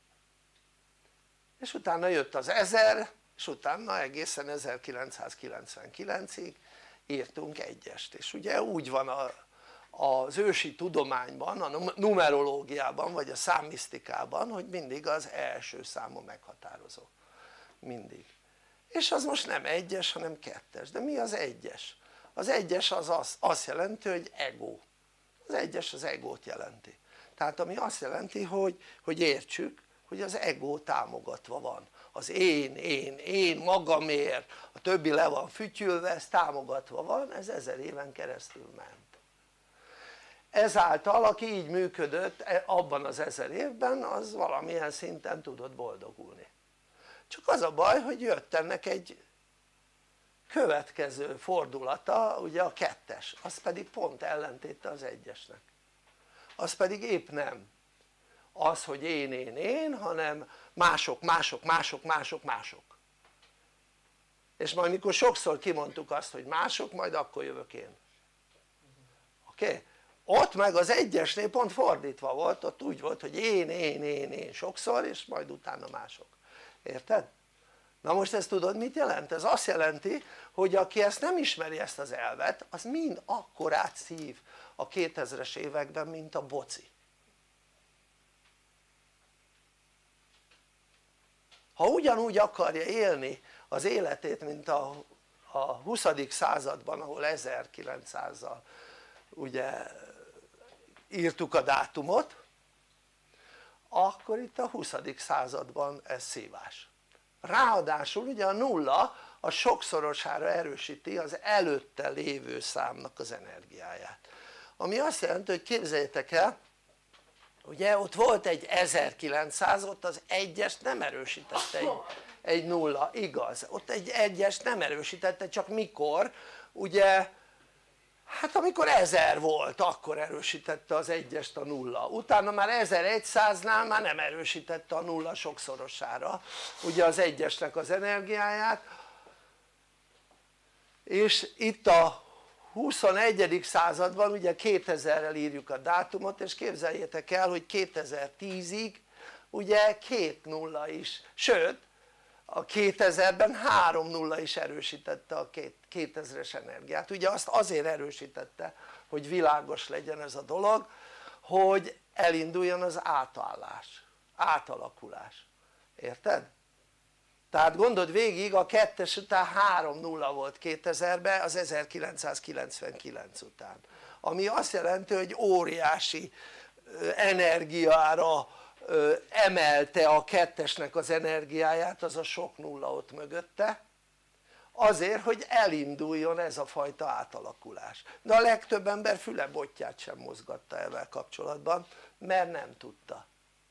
és utána jött az ezer, és utána egészen ezerkilencszázkilencvenkilencig írtunk egyest, és ugye úgy van a, az ősi tudományban, a numerológiában vagy a számmisztikában, hogy mindig az első számon meghatározó, mindig, és az most nem egyes, hanem kettes. De mi az egyes? Az egyes az az, azt jelenti, hogy ego, az egyes az egót jelenti, tehát ami azt jelenti, hogy, hogy értsük, hogy az ego támogatva van, az én, én, én magamért, a többi le van fütyülve, ez támogatva van, ez ezer éven keresztül ment. Ezáltal aki így működött abban az ezer évben, az valamilyen szinten tudott boldogulni. Csak az a baj, hogy jött ennek egy következő fordulata, ugye a kettes, az pedig pont ellentéte az egyesnek, az pedig épp nem az, hogy én, én, én, hanem mások, mások, mások, mások, mások. és majd mikor sokszor kimondtuk azt hogy mások, majd akkor jövök én, oké? Okay? Ott meg az egyesnél pont fordítva volt, ott úgy volt hogy én, én, én, én sokszor és majd utána mások, érted? Na most ezt tudod mit jelent? Ez azt jelenti hogy aki ezt nem ismeri, ezt az elvet, az mind akkorát szív a kétezres években mint a boci. Ha ugyanúgy akarja élni az életét mint a, a huszadik században, ahol ezerkilencszázzal ugye írtuk a dátumot, akkor itt a huszadik században ez szívás. Ráadásul ugye a nulla a sokszorosára erősíti az előtte lévő számnak az energiáját, ami azt jelenti hogy képzeljétek el, ugye ott volt egy ezerkilencszáz, ott az egyest nem erősítette egy, egy nulla, igaz, ott egy egyest nem erősítette, csak mikor, ugye hát amikor ezer volt akkor erősítette az egyest a nulla, utána már ezerszáznál már nem erősítette a nulla sokszorosára ugye az egyesnek az energiáját, és itt a huszonegyedik században ugye kétezerrel írjuk a dátumot, és képzeljétek el hogy kétezer-tízig ugye két nulla is, sőt a kétezerben három nulla is erősítette a kétezres energiát, ugye azt azért erősítette hogy világos legyen ez a dolog hogy elinduljon az átállás, átalakulás, érted? Tehát gondold végig, a kettes után három nulla volt kétezerben, az ezerkilencszázkilencvenkilenc után, ami azt jelenti hogy óriási energiára emelte a kettesnek az energiáját, az a sok nulla ott mögötte, azért hogy elinduljon ez a fajta átalakulás. De a legtöbb ember füle botját sem mozgatta ezzel kapcsolatban, mert nem tudta.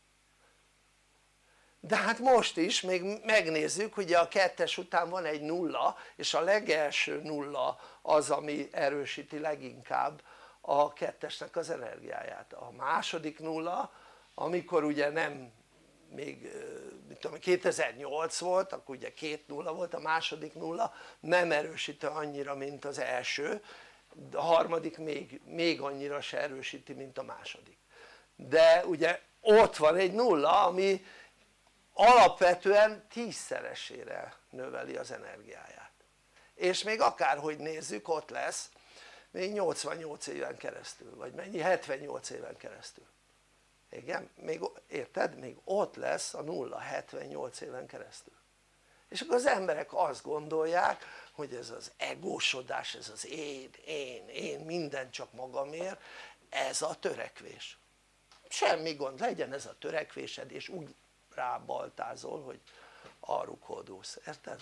De hát most is még megnézzük, hogy a kettes után van egy nulla, és a legelső nulla az ami erősíti leginkább a kettesnek az energiáját. A második nulla, amikor ugye nem még mit tudom, kétezer-nyolc volt, akkor ugye két nulla volt, a második nulla nem erősíti annyira mint az első, a harmadik még, még annyira se erősíti mint a második, de ugye ott van egy nulla ami alapvetően tízszeresére növeli az energiáját, és még akárhogy nézzük ott lesz még nyolcvannyolc éven keresztül, vagy mennyi, hetvennyolc éven keresztül, igen, még, érted? Még ott lesz a nulla hetvennyolc éven keresztül, és akkor az emberek azt gondolják hogy ez az egósodás, ez az én, én, én, minden csak magamért, ez a törekvés. Semmi gond, legyen ez a törekvésed, és úgy rábaltázol hogy arruk hódulsz, érted?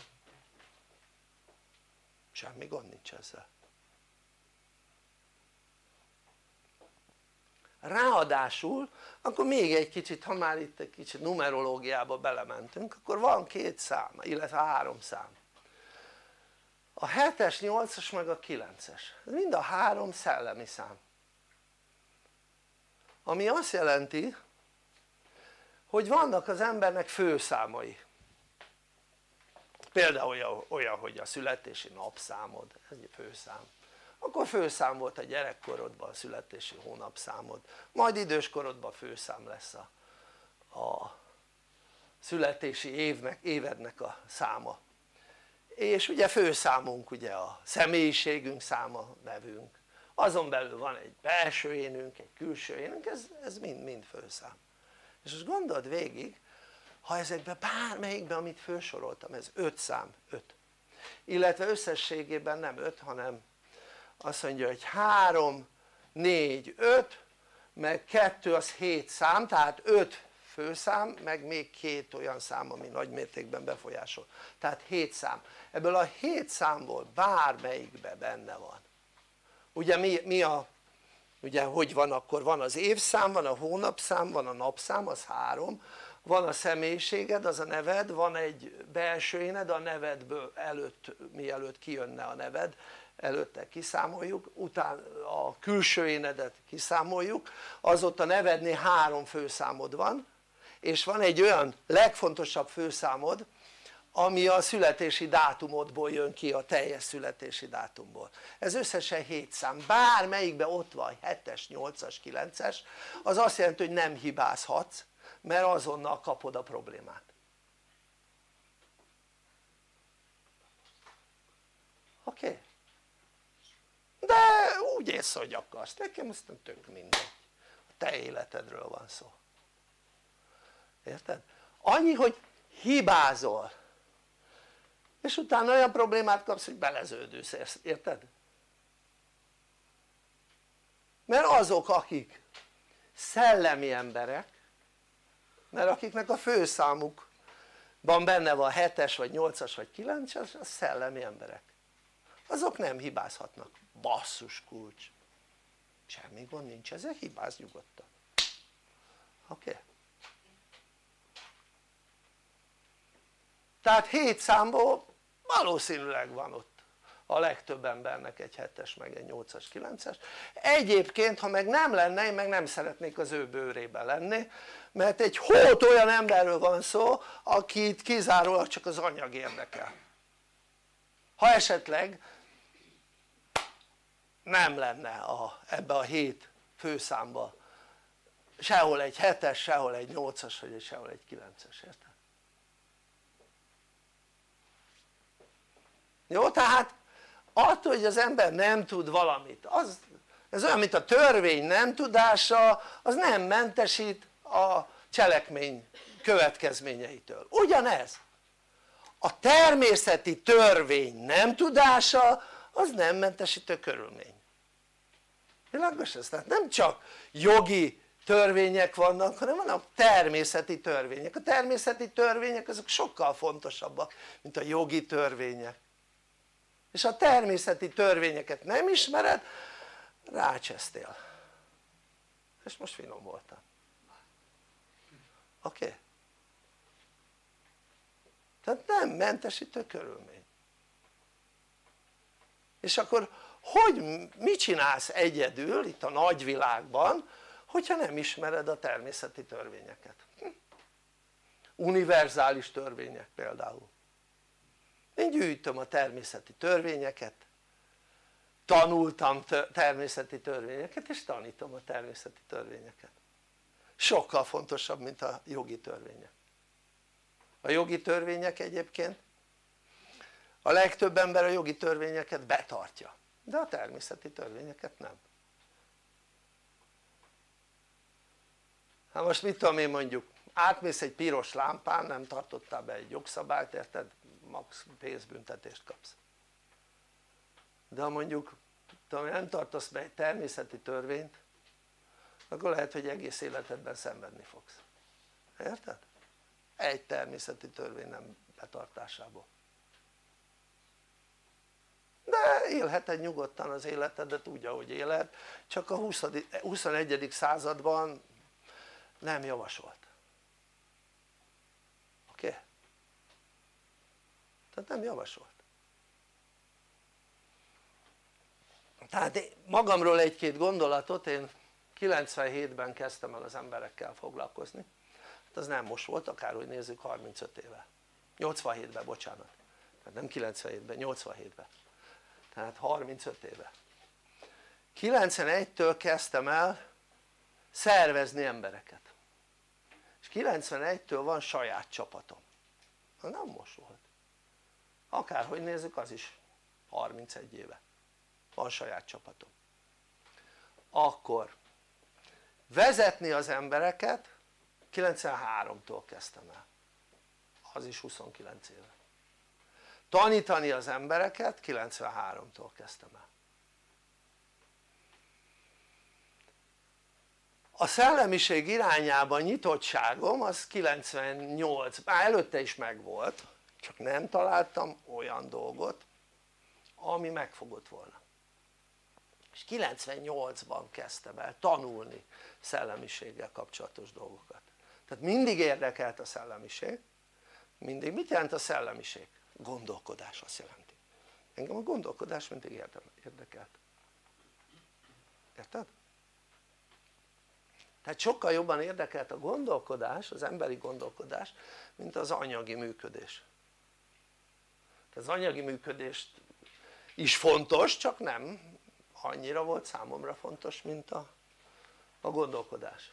Semmi gond nincs ezzel. Ráadásul akkor még egy kicsit, ha már itt egy kicsit numerológiába belementünk, akkor van két szám, illetve három szám, a hetes, nyolcas meg a kilences, mind a három szellemi szám, ami azt jelenti hogy vannak az embernek főszámai, például olyan, olyan hogy a születési napszámod, ez egy főszám, akkor főszám volt a gyerekkorodban a születési hónapszámod, majd időskorodban főszám lesz a, a születési évnek, évednek a száma, és ugye főszámunk ugye a személyiségünk száma, nevünk, azon belül van egy belső énünk, egy külső énünk, ez, ez mind, mind főszám. És most gondold végig, ha ezekben bármelyikben amit felsoroltam, ez öt szám, öt, illetve összességében nem öt, hanem azt mondja hogy három, négy, öt, meg kettő az hét szám, tehát öt főszám, meg még két olyan szám ami nagy mértékben befolyásol, tehát hét szám. Ebből a hét számból bármelyikben benne van, ugye mi, mi a ugye hogy van, akkor van az évszám, van a hónapszám, van a napszám, az három, van a személyiséged, az a neved, van egy belső éned, a nevedből előtt, mielőtt kijönne a neved, előtte kiszámoljuk, utána a külső énedet kiszámoljuk, az ott a nevednél három főszámod van, és van egy olyan legfontosabb főszámod ami a születési dátumodból jön ki, a teljes születési dátumból. Ez összesen hét szám, bármelyikben ott van hetes, nyolcas, kilences, az azt jelenti, hogy nem hibázhatsz, mert azonnal kapod a problémát. Oké? Okay? De úgy élsz, hogy akarsz, nekem aztán tök mindegy, a te életedről van szó, érted? Annyi, hogy hibázol, és utána olyan problémát kapsz, hogy beleződülsz, érted? Mert azok, akik szellemi emberek, mert akiknek a főszámukban benne van hetes vagy nyolcas vagy kilences, az szellemi emberek, azok nem hibázhatnak. Basszus kulcs, semmi gond nincs ezzel, hibázz nyugodtan. Oké? Okay? Tehát hét számból valószínűleg van ott a legtöbb embernek egy hetes meg egy nyolcas, kilences. Egyébként ha meg nem lenne, én meg nem szeretnék az ő bőrében lenni, mert egy hót olyan emberről van szó, akit kizárólag csak az anyag érdekel. Ha esetleg nem lenne a, ebbe a hét főszámba sehol egy hetes, sehol egy nyolcas, vagy sehol egy kilences, érted? Jó, tehát attól, hogy az ember nem tud valamit, az, ez olyan, mint a törvény nem tudása, az nem mentesít a cselekmény következményeitől. Ugyanez, a természeti törvény nem tudása, az nem mentesítő körülmény. Világos ez? Tehát nem csak jogi törvények vannak, hanem vannak természeti törvények. A természeti törvények azok sokkal fontosabbak, mint a jogi törvények. És ha a természeti törvényeket nem ismered, rácsesztél. És most finom voltam. Oké? Okay? Tehát nem mentesítő körülmény. És akkor hogy, mit csinálsz egyedül itt a nagyvilágban, hogyha nem ismered a természeti törvényeket? Hm? Univerzális törvények például. Én gyűjtöm a természeti törvényeket, tanultam természeti törvényeket, és tanítom a természeti törvényeket. Sokkal fontosabb, mint a jogi törvények. A jogi törvények egyébként, a legtöbb ember a jogi törvényeket betartja, de a természeti törvényeket nem. Hát most mit tudom én, mondjuk átmész egy piros lámpán, nem tartottál be egy jogszabályt, érted? Max pénzbüntetést kapsz. De ha mondjuk tudom, nem tartasz be egy természeti törvényt, akkor lehet, hogy egész életedben szenvedni fogsz. Érted? Egy természeti törvény nem betartásából. De élheted nyugodtan az életedet úgy, ahogy éled, csak a huszonegyedik században nem javasolt. Oké? Okay? Tehát nem javasolt. Tehát magamról egy-két gondolatot, én kilencvenhétben kezdtem el az emberekkel foglalkozni, hát az nem most volt, akárhogy nézzük, harmincöt éve, nyolcvanhétben, bocsánat, tehát nem kilencvenhétben, nyolcvanhétben, tehát harmincöt éve. kilencvenegytől kezdtem el szervezni embereket, és kilencvenegytől van saját csapatom, az nem most volt, akárhogy nézzük, az is harmincegy éve van saját csapatom. Akkor vezetni az embereket kilencvenháromtól kezdtem el, az is huszonkilenc éve. Tanítani az embereket kilencvenháromtól kezdtem el. A szellemiség irányában nyitottságom az kilencvennyolc, már előtte is megvolt, csak nem találtam olyan dolgot, ami megfogott volna. És kilencvennyolcban kezdtem el tanulni szellemiséggel kapcsolatos dolgokat. Tehát mindig érdekelt a szellemiség, mindig. Mit jelent a szellemiség? Gondolkodás azt jelenti. Engem a gondolkodás mindig érdekelt. Érted? Tehát sokkal jobban érdekelt a gondolkodás, az emberi gondolkodás, mint az anyagi működés. az anyagi működést is fontos, csak nem annyira volt számomra fontos, mint a, a gondolkodás.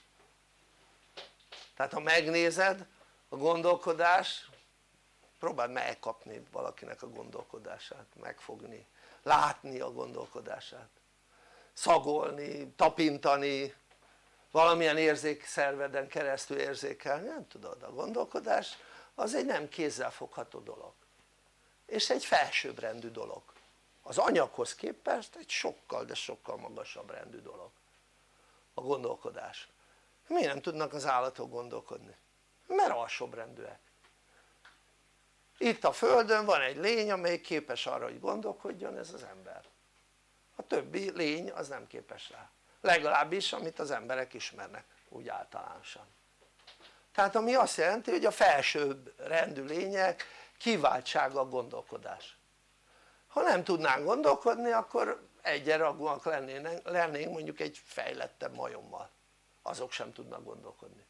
Tehát ha megnézed a gondolkodás, próbáld megkapni valakinek a gondolkodását, megfogni, látni a gondolkodását, szagolni, tapintani, valamilyen érzékszerveden keresztül érzékelni, nem tudod, a gondolkodás az egy nem kézzelfogható dolog, és egy felsőbbrendű dolog, az anyaghoz képest egy sokkal, de sokkal magasabb rendű dolog a gondolkodás. Miért nem tudnak az állatok gondolkodni? Mert alsóbbrendűek. Itt a földön van egy lény, amely képes arra, hogy gondolkodjon, ez az ember. A többi lény az nem képes rá, legalábbis amit az emberek ismernek úgy általánosan. Tehát ami azt jelenti, hogy a felsőbb rendű lények kiváltsága a gondolkodás. Ha nem tudnánk gondolkodni, akkor egyenrangúak lennénk, lennénk mondjuk egy fejlettebb majommal, azok sem tudnak gondolkodni.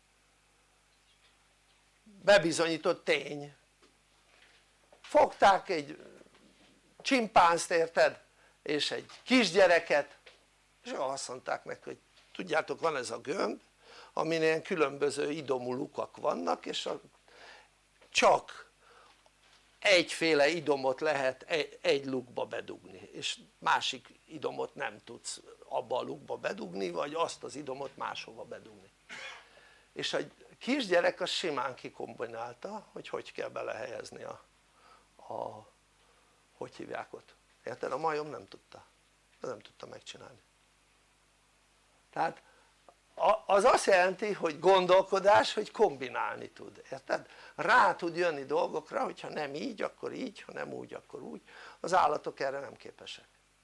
Bebizonyított tény, fogták egy csimpánzt, érted? És egy kisgyereket, és azt mondták neki, hogy tudjátok, van ez a gömb, amin ilyen különböző idomú lukak vannak, és a, csak egyféle idomot lehet egy, egy lukba bedugni, és másik idomot nem tudsz abba a lukba bedugni, vagy azt az idomot máshova bedugni. És a kisgyerek az simán kikombinálta, hogy hogy kell belehelyezni a, a hogy hívják ott, érted? A majom nem tudta, nem tudta megcsinálni. Tehát az azt jelenti, hogy gondolkodás, hogy kombinálni tud, érted? Rá tud jönni dolgokra, hogyha nem így, akkor így, ha nem úgy, akkor úgy. Az állatok erre nem képesek.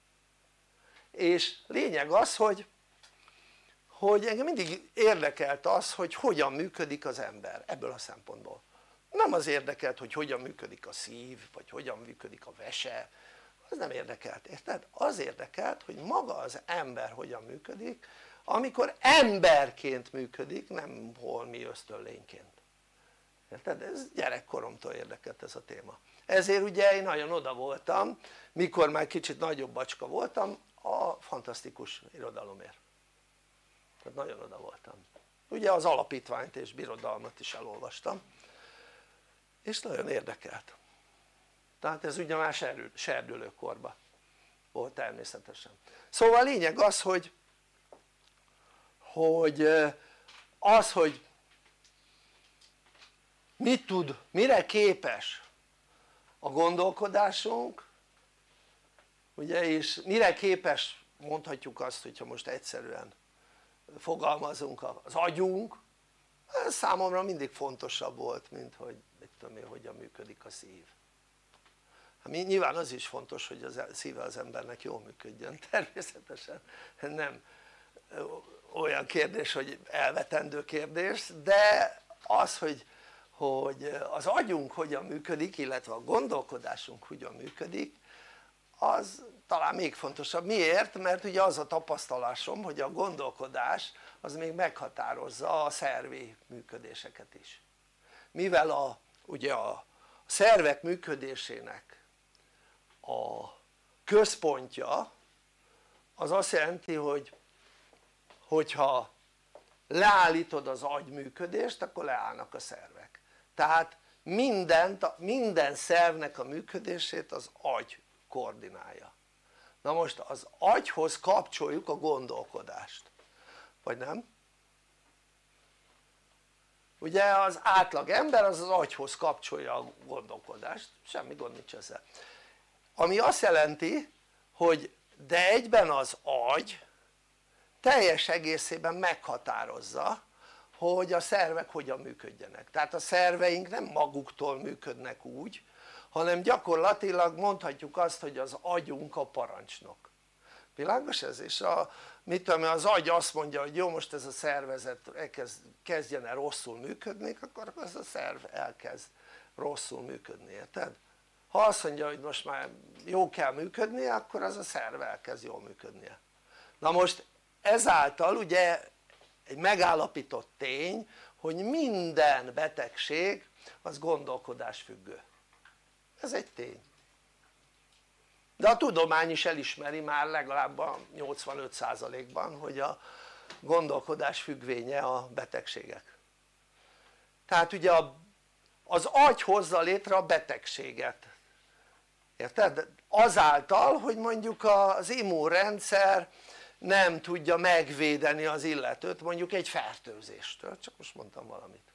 És lényeg az, hogy, hogy engem mindig érdekelt az, hogy hogyan működik az ember ebből a szempontból. Nem az érdekelt, hogy hogyan működik a szív, vagy hogyan működik a vese, az nem érdekelt, érted? Az érdekelt, hogy maga az ember hogyan működik, amikor emberként működik, nem holmi ösztönlényként, érted? Ez gyerekkoromtól érdekelt ez a téma. Ezért ugye én nagyon oda voltam, mikor már kicsit nagyobb bacska voltam, a fantasztikus irodalomért. Tehát nagyon oda voltam. Ugye az alapítványt és birodalmat is elolvastam, és nagyon érdekelt. Tehát ez ugye már serdülőkorban volt természetesen. Szóval a lényeg az, hogy hogy az, hogy mit tud, mire képes a gondolkodásunk, ugye, és mire képes, mondhatjuk azt, hogyha most egyszerűen fogalmazunk, az agyunk, ez számomra mindig fontosabb volt, mint hogy mit tudom én, hogyan működik a szív. Hát nyilván az is fontos, hogy a szíve az embernek jól működjön, természetesen nem olyan kérdés, hogy elvetendő kérdés, de az, hogy, hogy az agyunk hogyan működik, illetve a gondolkodásunk hogyan működik, az talán még fontosabb. Miért? Mert ugye az a tapasztalásom, hogy a gondolkodás az még meghatározza a szervi működéseket is. Mivel a, ugye a szervek működésének a központja az azt jelenti, hogy hogyha leállítod az agy működést, akkor leállnak a szervek. Tehát mindent, minden szervnek a működését az agy koordinálja. Na most az agyhoz kapcsoljuk a gondolkodást, vagy nem? Ugye az átlag ember az az agyhoz kapcsolja a gondolkodást, semmi gond nincs ezzel. Ami azt jelenti, hogy de egyben az agy teljes egészében meghatározza, hogy a szervek hogyan működjenek. Tehát a szerveink nem maguktól működnek úgy, hanem gyakorlatilag mondhatjuk azt, hogy az agyunk a parancsnok. Világos ez? És a, mit tudom, az agy azt mondja, hogy jó, most ez a szervezet elkezd, kezdjen el rosszul működni, akkor az a szerv elkezd rosszul működni, érted? Ha azt mondja, hogy most már jó kell működnie, akkor az a szerv elkezd jól működnie. Na most ezáltal ugye egy megállapított tény, hogy minden betegség az gondolkodás függő. ez egy tény. De a tudomány is elismeri már legalább a nyolcvanöt százalékban, hogy a gondolkodás függvénye a betegségek. Tehát ugye az agy hozza létre a betegséget, érted? Azáltal, hogy mondjuk az immunrendszer nem tudja megvédeni az illetőt mondjuk egy fertőzéstől, csak most mondtam valamit.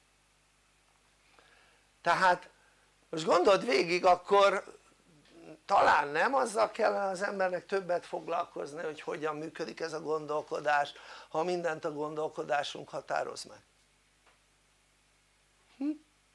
Tehát most gondold végig, akkor talán nem azzal kellene az embernek többet foglalkozni, hogy hogyan működik ez a gondolkodás, ha mindent a gondolkodásunk határoz meg. Hm?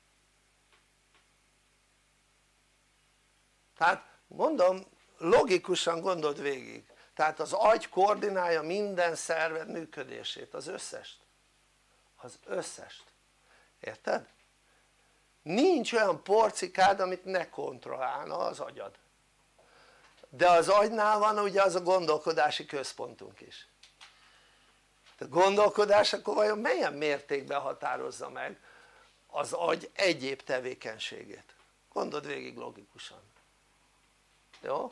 Tehát mondom, logikusan gondold végig, tehát az agy koordinálja minden szerved működését, az összest, az összest, érted? Nincs olyan porcikád amit ne kontrollálna az agyad, de az agynál van ugye az a gondolkodási központunk is. A gondolkodás akkor vajon milyen mértékben határozza meg az agy egyéb tevékenységét? Gondold végig logikusan, jó?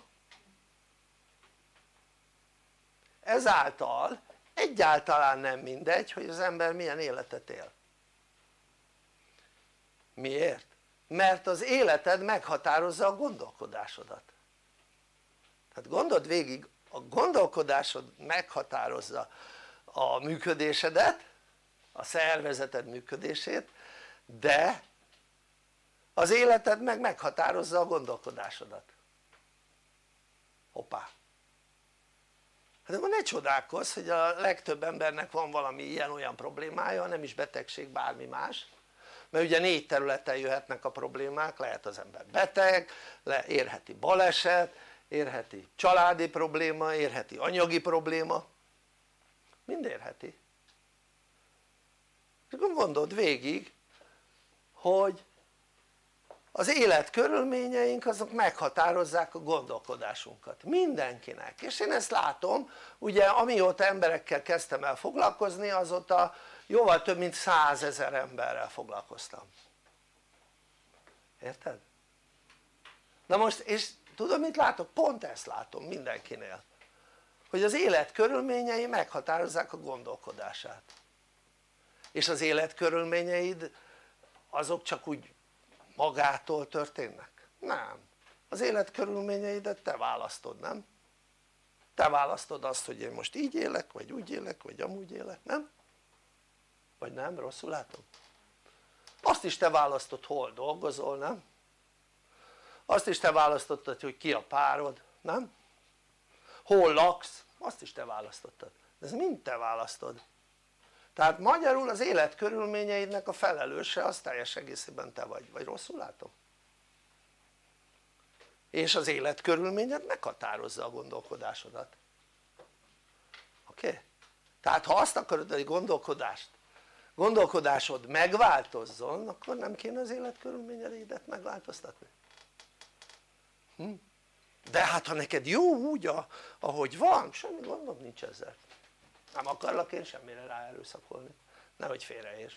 Ezáltal egyáltalán nem mindegy hogy az ember milyen életet él. Miért? Mert az életed meghatározza a gondolkodásodat. Tehát gondold végig, a gondolkodásod meghatározza a működésedet, a szervezeted működését, de az életed meg meghatározza a gondolkodásodat. Hoppá! Hát akkor ne csodálkozz, hogy a legtöbb embernek van valami ilyen-olyan problémája, nem is betegség, bármi más, mert ugye négy területen jöhetnek a problémák, lehet az ember beteg, érheti baleset, érheti családi probléma, érheti anyagi probléma, mind érheti. És akkor gondold végig, hogy az élet körülményeink azok meghatározzák a gondolkodásunkat, mindenkinek, és én ezt látom, ugye amióta emberekkel kezdtem el foglalkozni azóta jóval több mint százezer emberrel foglalkoztam, érted? Na most, és tudod mit látok? Pont ezt látom mindenkinél, hogy az élet körülményei meghatározzák a gondolkodását, és az élet körülményeid azok csak úgy magától történnek? Nem, az élet körülményeidet te választod, nem? Te választod azt hogy én most így élek vagy úgy élek vagy amúgy élek, nem? Vagy nem? Rosszul látom? Azt is te választod hol dolgozol, nem? Azt is te választottad hogy ki a párod, nem? Hol laksz? Azt is te választottad, de ez mind te választod. Tehát magyarul az élet körülményeidnek a felelőse az teljes egészében te vagy, vagy rosszul látom? És az élet körülményed meghatározza a gondolkodásodat, oké? Okay? Tehát ha azt akarod hogy gondolkodást, gondolkodásod megváltozzon akkor nem kéne az élet körülményeidet megváltoztatni. Hm? De hát ha neked jó úgy ahogy van, semmi gondom nincs ezzel, nem akarlak én semmire rá erőszakolni, nehogy félreérts.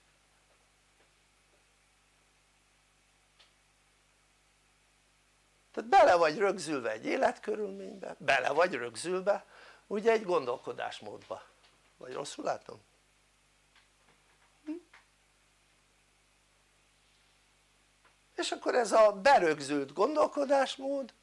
Tehát bele vagy rögzülve egy életkörülménybe, bele vagy rögzülve ugye egy gondolkodásmódba, vagy rosszul látom? Hm? És akkor ez a berögzült gondolkodásmód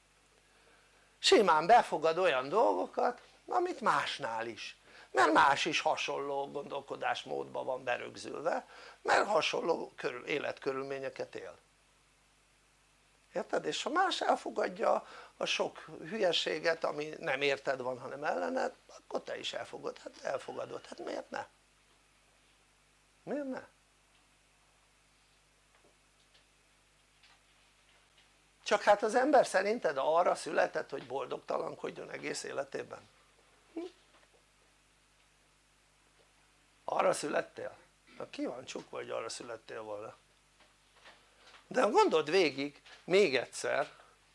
simán befogad olyan dolgokat amit másnál is, mert más is hasonló gondolkodásmódban van berögzülve, mert hasonló körül, életkörülményeket él, érted? És ha más elfogadja a sok hülyeséget ami nem érted van hanem ellened, akkor te is elfogad, hát elfogadod, hát miért ne? miért ne? csak hát az ember szerinted arra született hogy boldogtalankodjon egész életében? Hm? arra születtél? Na kíváncsiuk vagy arra születtél volna, de gondold végig még egyszer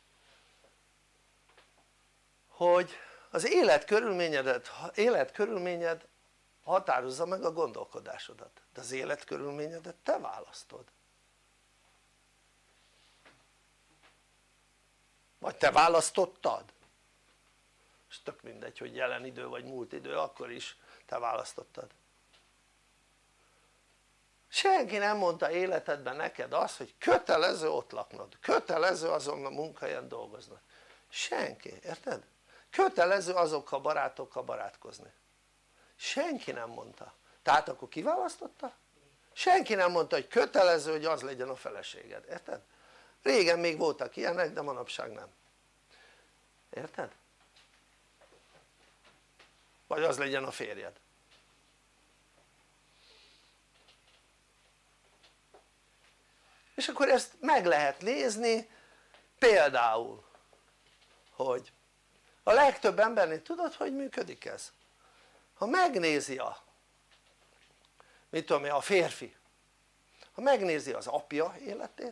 hogy az életkörülményedet, életkörülményed határozza meg a gondolkodásodat, de az életkörülményedet te választod. vagy te választottad? És tök mindegy, hogy jelen idő vagy múlt idő, akkor is te választottad. Senki nem mondta életedben neked azt, hogy kötelező ott laknod, kötelező azon a munkahelyen dolgoznod. Senki, érted? Kötelező azokkal a barátokkal barátkozni. Senki nem mondta. Tehát akkor ki választotta? Senki nem mondta, hogy kötelező, hogy az legyen a feleséged, érted? Régen még voltak ilyenek, de manapság nem. Érted? Vagy az legyen a férjed. És akkor ezt meg lehet nézni például, hogy a legtöbb embernél tudod, hogy működik ez? Ha megnézi a, mit tudom én, a férfi, ha megnézi az apja életét,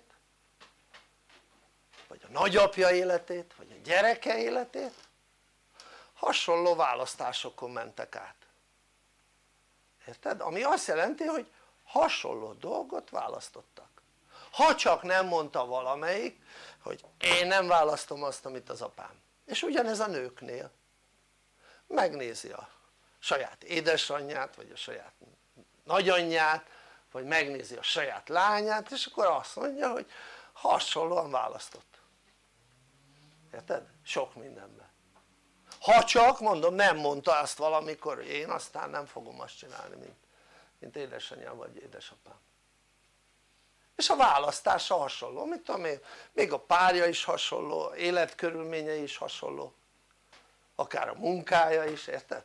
vagy a nagyapja életét, vagy a gyereke életét, hasonló választásokon mentek át. Érted? Ami azt jelenti, hogy hasonló dolgot választottak. Ha csak nem mondta valamelyik, hogy én nem választom azt, amit az apám. És ugyanez a nőknél. Megnézi a saját édesanyját, vagy a saját nagyanyját, vagy megnézi a saját lányát, és akkor azt mondja, hogy hasonlóan választott. Érted? Sok mindenben. Ha csak, mondom, nem mondta azt valamikor, hogy én aztán nem fogom azt csinálni, mint, mint édesanyám vagy édesapám. És a választása hasonló, mit tudom én, még a párja is hasonló, életkörülményei is hasonló, akár a munkája is, érted?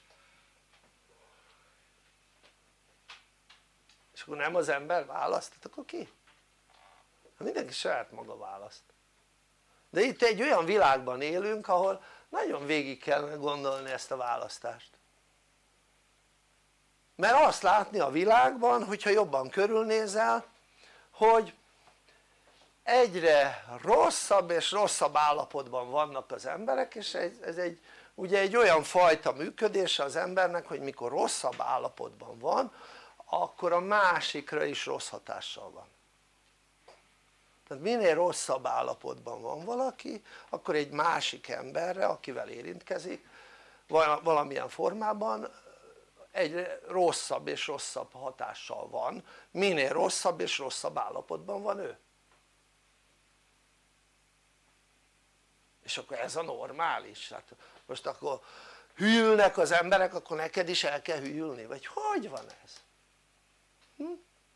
És akkor nem az ember választ, akkor ki? Mindenki saját maga választ. De itt egy olyan világban élünk, ahol nagyon végig kellene gondolni ezt a választást. Mert azt látni a világban, hogyha jobban körülnézel, hogy egyre rosszabb és rosszabb állapotban vannak az emberek, és ez, ez egy, ugye egy olyan fajta működése az embernek, hogy mikor rosszabb állapotban van, akkor a másikra is rossz hatással van. Tehát minél rosszabb állapotban van valaki, akkor egy másik emberre, akivel érintkezik valamilyen formában, egyre rosszabb és rosszabb hatással van, minél rosszabb és rosszabb állapotban van ő. És akkor ez a normális. Hát most akkor hűlnek az emberek, akkor neked is el kell hűlni, vagy hogy van ez? Hm?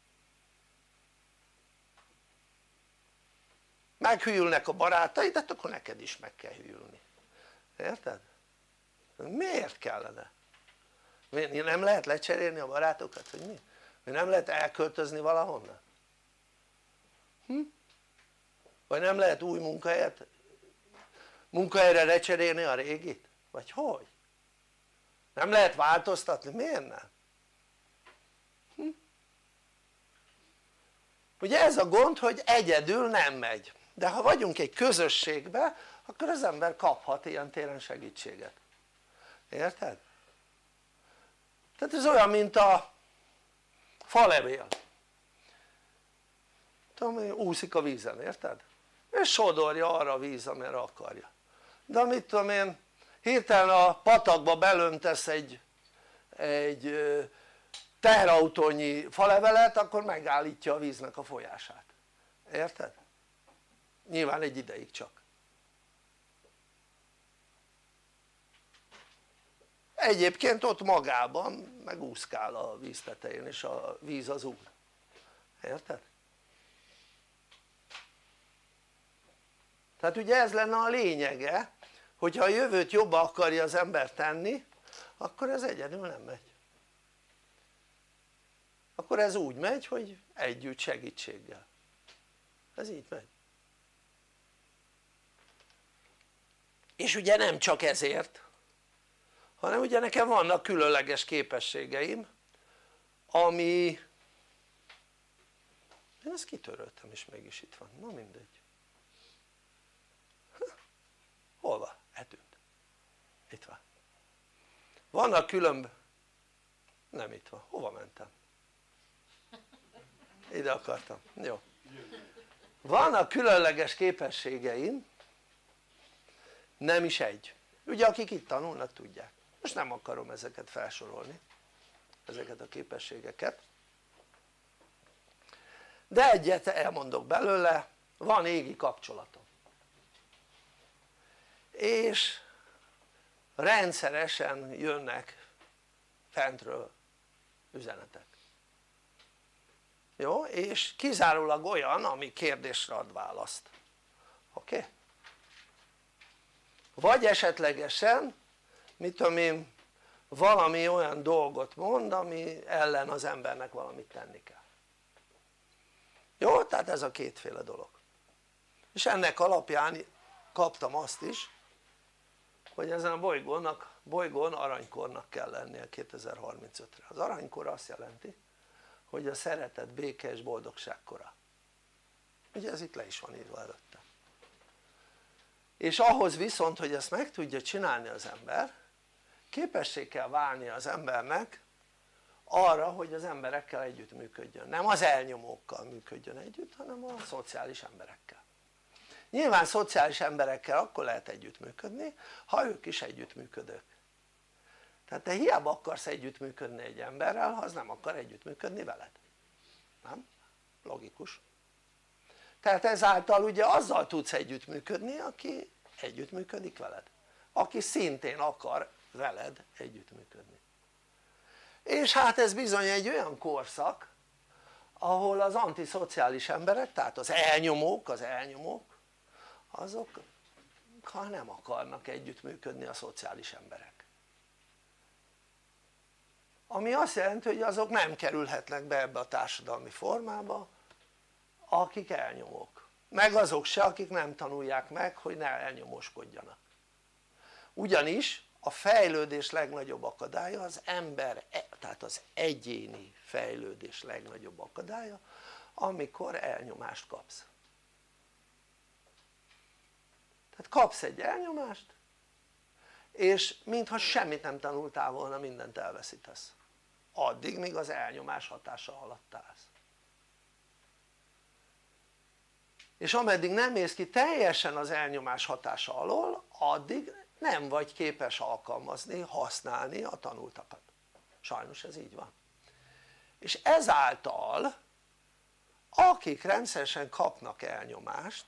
Meghűlnek a barátaid, hát akkor neked is meg kell hűlni. Érted? Miért kellene? Nem lehet lecserélni a barátokat, hogy mi? Nem lehet elköltözni valahonnan? Hm? Vagy nem lehet új munkahelyet, munkahelyre lecserélni a régit? Vagy hogy? Nem lehet változtatni? Miért nem? Hm? Ugye ez a gond, hogy egyedül nem megy, de ha vagyunk egy közösségbe, akkor az ember kaphat ilyen téren segítséget. Érted? Tehát ez olyan, mint a falevél. Tudom, úszik a vízen, érted? És sodorja arra a víz, amire akarja. De mit tudom én, hirtelen a patakba belöntesz egy, egy teherautónyi falevelet, akkor megállítja a víznek a folyását. Érted? Nyilván egy ideig csak. Egyébként ott magában megúszkál a víz tetején, és a víz az úr. Érted? Tehát ugye ez lenne a lényege, hogyha a jövőt jobban akarja az ember tenni, akkor ez egyedül nem megy. Akkor ez úgy megy, hogy együtt segítséggel. Ez így megy. És ugye nem csak ezért, hanem ugye nekem vannak különleges képességeim, ami... én ezt kitöröltem, és mégis itt van, na mindegy. Hol van? Eltűnt. Itt van. Vannak különb... nem itt van, hova mentem? Ide akartam, jó. Vannak különleges képességeim, nem is egy, ugye akik itt tanulnak tudják, most nem akarom ezeket felsorolni, ezeket a képességeket, de egyet elmondok belőle, van égi kapcsolatom, és rendszeresen jönnek fentről üzenetek, jó? És kizárólag olyan ami kérdésre ad választ, oké? Okay? Vagy esetlegesen mit tudom én valami olyan dolgot mond ami ellen az embernek valamit tenni kell, jó? Tehát ez a kétféle dolog, és ennek alapján kaptam azt is hogy ezen a bolygónak, bolygón aranykornak kell lennie kétezer-harmincötre. Az aranykor azt jelenti hogy a szeretet, béke és boldogság kora, ugye ez itt le is van írva előtte, és ahhoz viszont hogy ezt meg tudja csinálni az ember képessé kell válni az embernek arra hogy az emberekkel együttműködjön, nem az elnyomókkal működjön együtt hanem a szociális emberekkel. Nyilván szociális emberekkel akkor lehet együttműködni ha ők is együttműködők, tehát te hiába akarsz együttműködni egy emberrel ha az nem akar együttműködni veled, nem? Logikus. Tehát ezáltal ugye azzal tudsz együttműködni aki együttműködik veled, aki szintén akar veled együttműködni, és hát ez bizony egy olyan korszak ahol az antiszociális emberek, tehát az elnyomók, az elnyomók azok ha nem akarnak együttműködni a szociális emberek, ami azt jelenti hogy azok nem kerülhetnek be ebbe a társadalmi formába akik elnyomók, meg azok se akik nem tanulják meg hogy ne elnyomóskodjanak, ugyanis a fejlődés legnagyobb akadálya az ember, tehát az egyéni fejlődés legnagyobb akadálya amikor elnyomást kapsz, tehát kapsz egy elnyomást és mintha semmit nem tanultál volna mindent elveszítesz addig míg az elnyomás hatása alatt állsz, és ameddig nem mész ki teljesen az elnyomás hatása alól addig nem vagy képes alkalmazni, használni a tanultakat, sajnos ez így van, és ezáltal akik rendszeresen kapnak elnyomást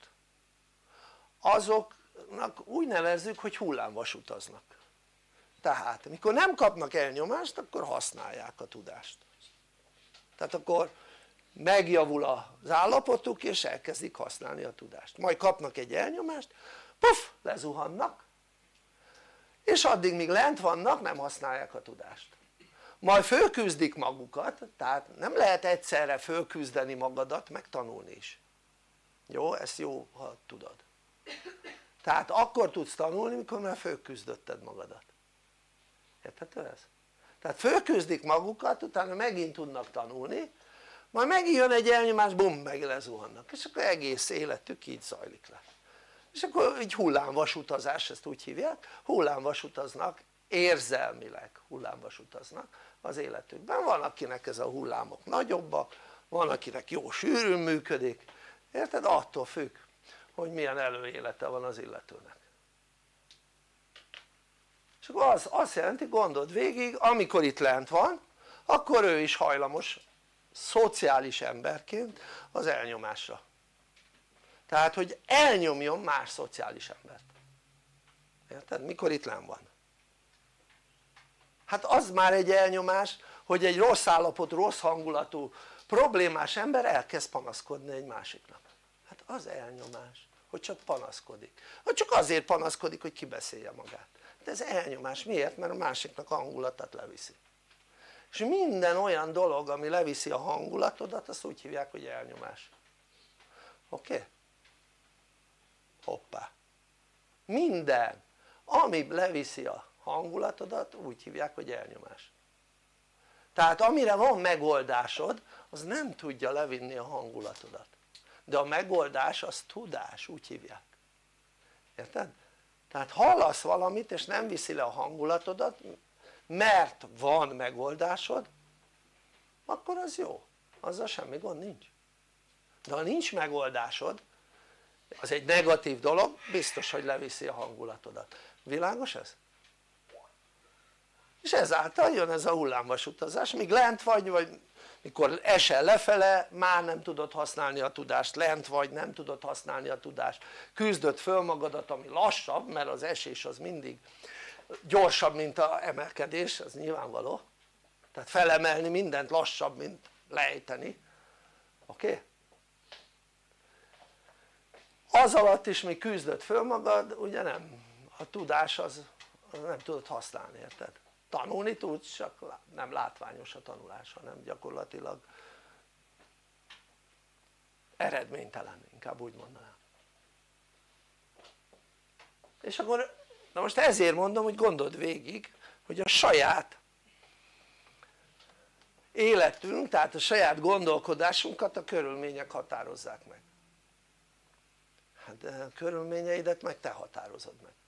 azoknak úgy nevezzük hogy hullámvasutaznak, tehát mikor nem kapnak elnyomást akkor használják a tudást, tehát akkor megjavul az állapotuk és elkezdik használni a tudást, majd kapnak egy elnyomást, puff, lezuhannak és addig míg lent vannak nem használják a tudást, majd fölküzdik magukat, tehát nem lehet egyszerre fölküzdeni magadat meg tanulni is, jó? Ezt jó ha tudod, tehát akkor tudsz tanulni mikor már fölküzdötted magadat, érthető ez? tehát fölküzdik magukat utána megint tudnak tanulni majd megint jön egy elnyomás bum meg lezuhannak és akkor egész életük így zajlik le, és akkor így hullámvasutazás ezt úgy hívják, hullámvasutaznak érzelmileg hullámvasutaznak az életükben, van akinek ez a hullámok nagyobbak, van akinek jó sűrűn működik, érted? Attól függ hogy milyen előélete van az illetőnek, és akkor az azt jelenti gondold végig amikor itt lent van akkor ő is hajlamos szociális emberként az elnyomásra, tehát hogy elnyomjon más szociális embert, érted? mikor itt lent van, hát az már egy elnyomás hogy egy rossz állapotú, rossz hangulatú, problémás ember elkezd panaszkodni egy másiknak, hát az elnyomás hogy csak panaszkodik, hogy csak azért panaszkodik hogy kibeszélje magát, de ez elnyomás, miért? mert a másiknak a hangulatát leviszi, és minden olyan dolog ami leviszi a hangulatodat azt úgy hívják hogy elnyomás, oké? Okay? hoppá, minden ami leviszi a hangulatodat úgy hívják hogy elnyomás, tehát amire van megoldásod az nem tudja levinni a hangulatodat, de a megoldás az tudás, úgy hívják, érted? tehát hallasz valamit és nem viszi le a hangulatodat mert van megoldásod akkor az jó, azzal semmi gond nincs, de ha nincs megoldásod az egy negatív dolog, biztos hogy leviszi a hangulatodat. Világos ez? És ezáltal jön ez a hullámvasutazás, míg lent vagy, vagy mikor esel lefele, már nem tudod használni a tudást, lent vagy, nem tudod használni a tudást, küzdöd föl magadat, ami lassabb, mert az esés az mindig gyorsabb, mint az emelkedés, az nyilvánvaló, tehát felemelni mindent lassabb, mint lejteni, oké? Okay? Az alatt is még küzdöd föl magad, ugye nem, a tudás az, az nem tudod használni, érted? Tanulni tudsz, csak nem látványos a tanulás, hanem gyakorlatilag eredménytelen, inkább úgy mondanám. És akkor, na most ezért mondom, hogy gondold végig, hogy a saját életünk, tehát a saját gondolkodásunkat a körülmények határozzák meg. Hát de a körülményeidet meg te határozod meg.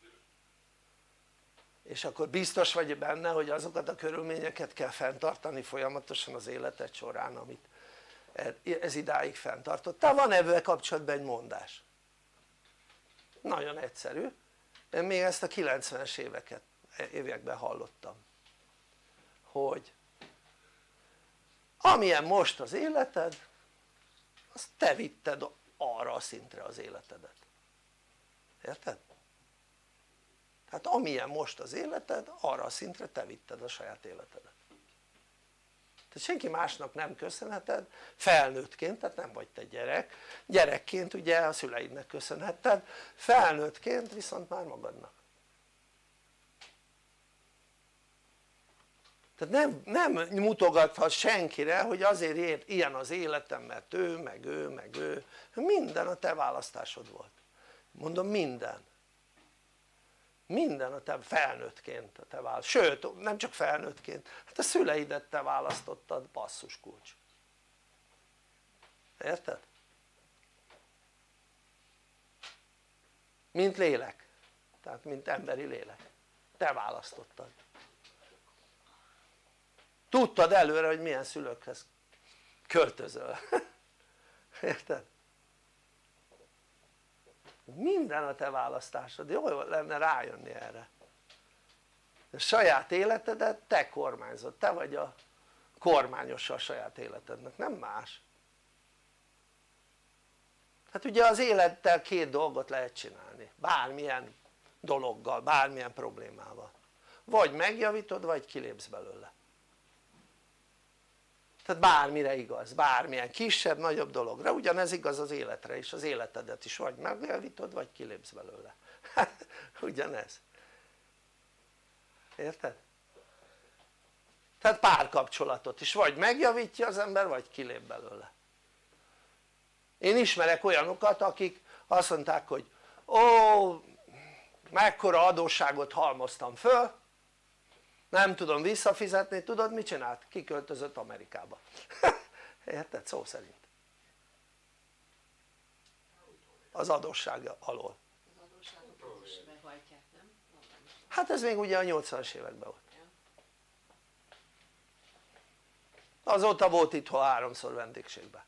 És akkor biztos vagy benne, hogy azokat a körülményeket kell fenntartani folyamatosan az életed során, amit ez idáig fenntartottál. Van ebben kapcsolatban egy mondás, nagyon egyszerű, én még ezt a kilencvenes éveket, években hallottam, hogy amilyen most az életed, azt te vitted arra a szintre az életedet, érted? Tehát amilyen most az életed, arra a szintre te vitted a saját életedet. Tehát senki másnak nem köszönheted, felnőttként, tehát nem vagy te gyerek, gyerekként ugye a szüleidnek köszönhetted, felnőttként viszont már magadnak. Tehát nem, nem mutogathat senkire, hogy azért ér, ilyen az életem, mert ő, meg ő, meg ő, minden a te választásod volt. Mondom, minden. Minden a te felnőttként a te választ, sőt nem csak felnőttként, hát a szüleidet te választottad, basszus kulcs, érted? Mint lélek, tehát mint emberi lélek, te választottad, tudtad előre, hogy milyen szülőkhez költözöl, érted? Minden a te választásod, jó lenne rájönni erre. A saját életedet te kormányzod, te vagy a kormányosa a saját életednek, nem más. Hát ugye az élettel két dolgot lehet csinálni, bármilyen dologgal, bármilyen problémával, vagy megjavítod, vagy kilépsz belőle. Tehát bármire igaz, bármilyen kisebb, nagyobb dologra, ugyanez igaz az életre is, az életedet is vagy megjavítod, vagy kilépsz belőle. Hát ugyanez, érted? Tehát párkapcsolatot is vagy megjavítja az ember, vagy kilép belőle. Én ismerek olyanokat, akik azt mondták, hogy ó, mekkora adósságot halmoztam föl, nem tudom visszafizetni, tudod mit csinált? Kiköltözött Amerikába. Érted? Szó szerint. Az adóssága alól.
Az adósságot is behajtják, nem?
Hát ez még ugye a nyolcvanas években volt. Azóta volt itthon háromszor vendégségben.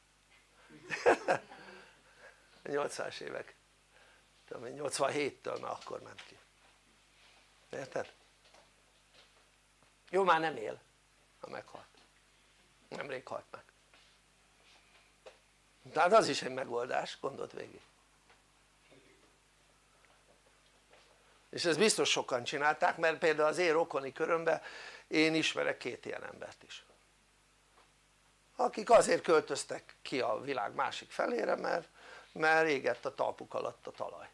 A nyolcvanas évek. Tudom én, nyolcvanhéttől már akkor ment ki. Érted? Jó, már nem él, ha meghalt, nemrég halt meg, tehát az is egy megoldás, gondold végig. És ezt biztos sokan csinálták, mert például az én rokoni körömben én ismerek két ilyen embert is, akik azért költöztek ki a világ másik felére, mert, mert égett a talpuk alatt a talaj,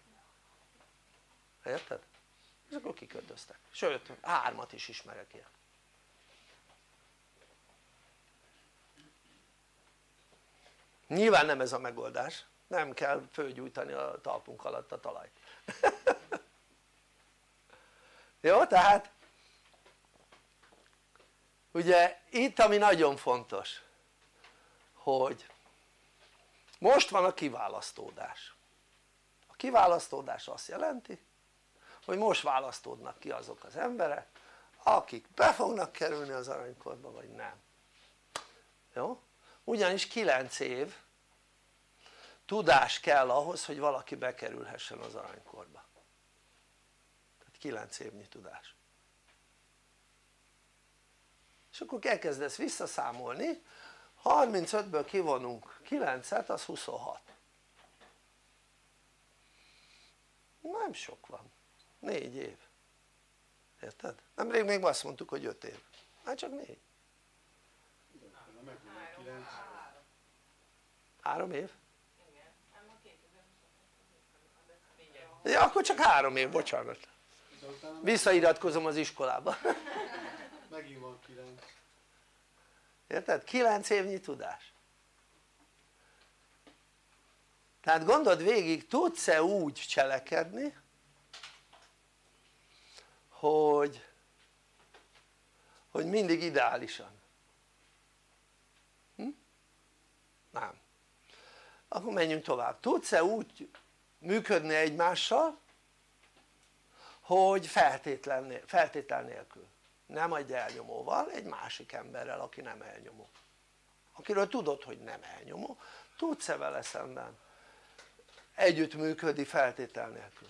érted? és akkor kiköltöztek, sőt hármat is ismerek ilyen. Nyilván nem ez a megoldás, nem kell fölgyújtani a talpunk alatt a talajt. Jó, tehát ugye itt ami nagyon fontos, hogy most van a kiválasztódás. A kiválasztódás azt jelenti, hogy most választódnak ki azok az emberek, akik be fognak kerülni az aranykorba, vagy nem. Jó? Ugyanis kilenc év tudás kell ahhoz hogy valaki bekerülhessen az aranykorba, tehát kilenc évnyi tudás. És akkor elkezdesz visszaszámolni, harmincötből kivonunk kilencet, az huszonhat. Nem sok van, négy év, érted? Nemrég még azt mondtuk hogy öt év, hát csak négy. Három év? Ja, akkor csak három év, bocsánat, visszairatkozom az iskolába.
Megint van kilenc.
Érted? kilenc évnyi tudás. Tehát gondold végig, tudsz-e úgy cselekedni hogy hogy mindig ideálisan? Hm? Nem. Akkor menjünk tovább. Tudsz-e úgy működni egymással hogy feltétlen, feltétel nélkül? Nem egy elnyomóval, egy másik emberrel aki nem elnyomó, akiről tudod hogy nem elnyomó, tudsz-e vele szemben együttműködni feltétel nélkül?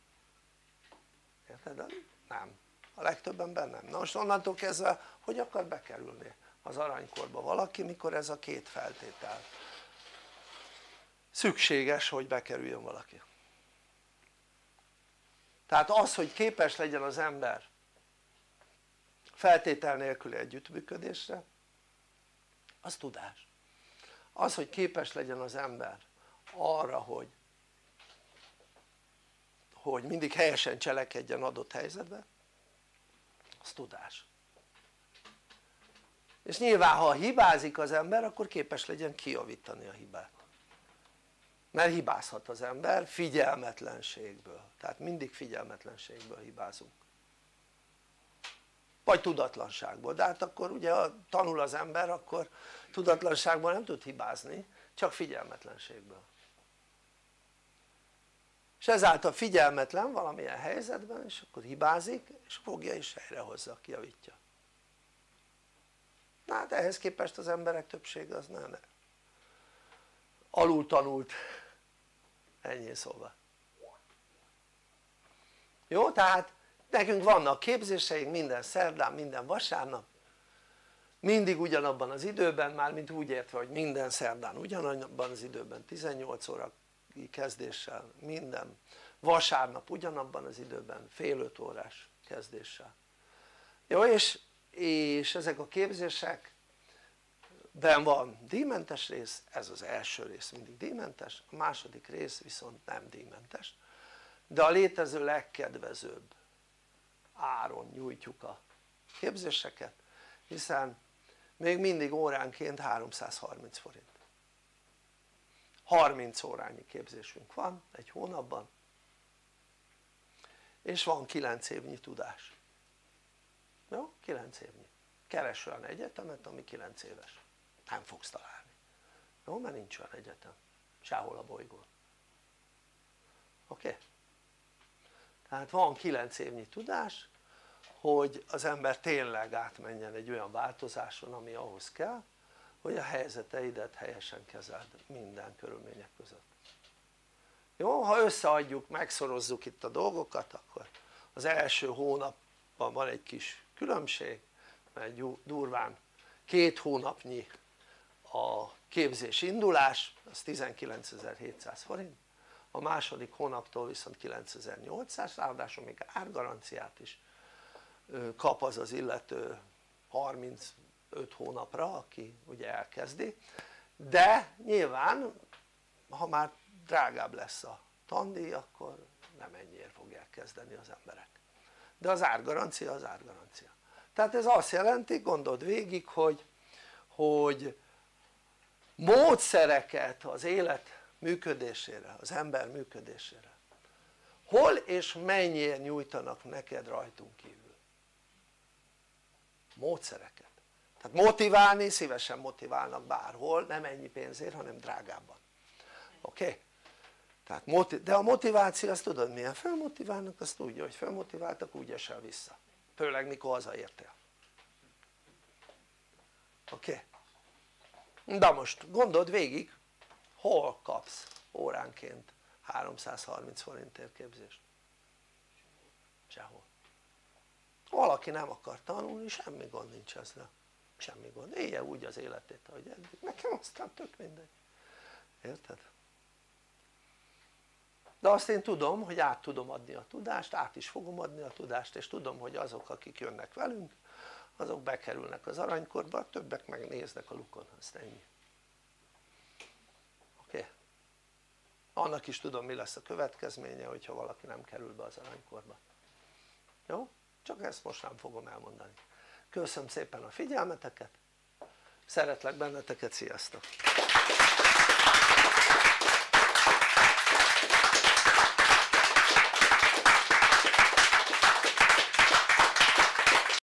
Érted? Nem, a legtöbb ember nem. Na most onnantól kezdve hogy akar bekerülni az aranykorba valaki mikor ez a két feltétel szükséges hogy bekerüljön valaki? Tehát az hogy képes legyen az ember feltétel nélküli együttműködésre az tudás. Az hogy képes legyen az ember arra hogy hogy mindig helyesen cselekedjen adott helyzetben az tudás. És nyilván ha hibázik az ember akkor képes legyen kijavítani a hibát, mert hibázhat az ember figyelmetlenségből, tehát mindig figyelmetlenségből hibázunk vagy tudatlanságból, de hát akkor ugye ha tanul az ember akkor tudatlanságból nem tud hibázni, csak figyelmetlenségből, és ezáltal figyelmetlen valamilyen helyzetben és akkor hibázik és fogja és helyrehozza, kijavítja. Na hát ehhez képest az emberek többsége az nem, nem. alul tanult, ennyi szóval. Jó? Tehát nekünk vannak képzéseink minden szerdán, minden vasárnap, mindig ugyanabban az időben, mármint úgy értve hogy minden szerdán ugyanabban az időben tizennyolc óra kezdéssel, minden vasárnap ugyanabban az időben fél öt órás kezdéssel. Jó? És, és ezek a képzések ben van díjmentes rész, ez az első rész mindig díjmentes, a második rész viszont nem díjmentes, de a létező legkedvezőbb áron nyújtjuk a képzéseket, hiszen még mindig óránként háromszázharminc forint. harminc órányi képzésünk van egy hónapban, és van kilenc évnyi tudás. Jó? kilenc évnyi. Keres olyan egyetemet ami kilenc éves, nem fogsz találni. Jó? Mert nincs olyan egyetem sehol a bolygón. Oké? Okay? Tehát van kilenc évnyi tudás hogy az ember tényleg átmenjen egy olyan változáson ami ahhoz kell hogy a helyzeteidet helyesen kezeld minden körülmények között. Jó? Ha összeadjuk, megszorozzuk itt a dolgokat akkor az első hónapban van egy kis különbség, mert durván két hónapnyi a képzés indulás, az tizenkilencezer-hétszáz forint, a második hónaptól viszont kilencezer-nyolcszáz, ráadásul még árgaranciát is kap az az illető harmincöt hónapra aki ugye elkezdi, de nyilván ha már drágább lesz a tandíj akkor nem ennyiért fogják kezdeni az emberek, de az árgarancia az árgarancia. Tehát ez azt jelenti, gondold végig hogy, hogy módszereket az élet működésére, az ember működésére hol és mennyiért nyújtanak neked rajtunk kívül? Módszereket. Tehát motiválni, szívesen motiválnak bárhol, nem ennyi pénzért hanem drágábban. Oké? Okay? Tehát, de a motiváció azt tudod milyen? Felmotiválnak, azt tudja hogy felmotiváltak úgy esel vissza, főleg mikor hazaértél. Oké? Okay? De most gondold végig hol kapsz óránként háromszázharminc forintért képzést? Sehol. Valaki nem akar tanulni, semmi gond nincs ezzel, semmi gond, élje úgy az életét ahogy eddig, nekem aztán tök mindegy, érted? De azt én tudom, hogy át tudom adni a tudást, át is fogom adni a tudást, és tudom, hogy azok akik jönnek velünk azok bekerülnek az aranykorba, többek megnéznek a lukon, azt ennyi. Oké? Okay? Annak is tudom mi lesz a következménye, hogyha valaki nem kerül be az aranykorba. Jó? Csak ezt most nem fogom elmondani. Köszönöm szépen a figyelmeteket, szeretlek benneteket, sziasztok!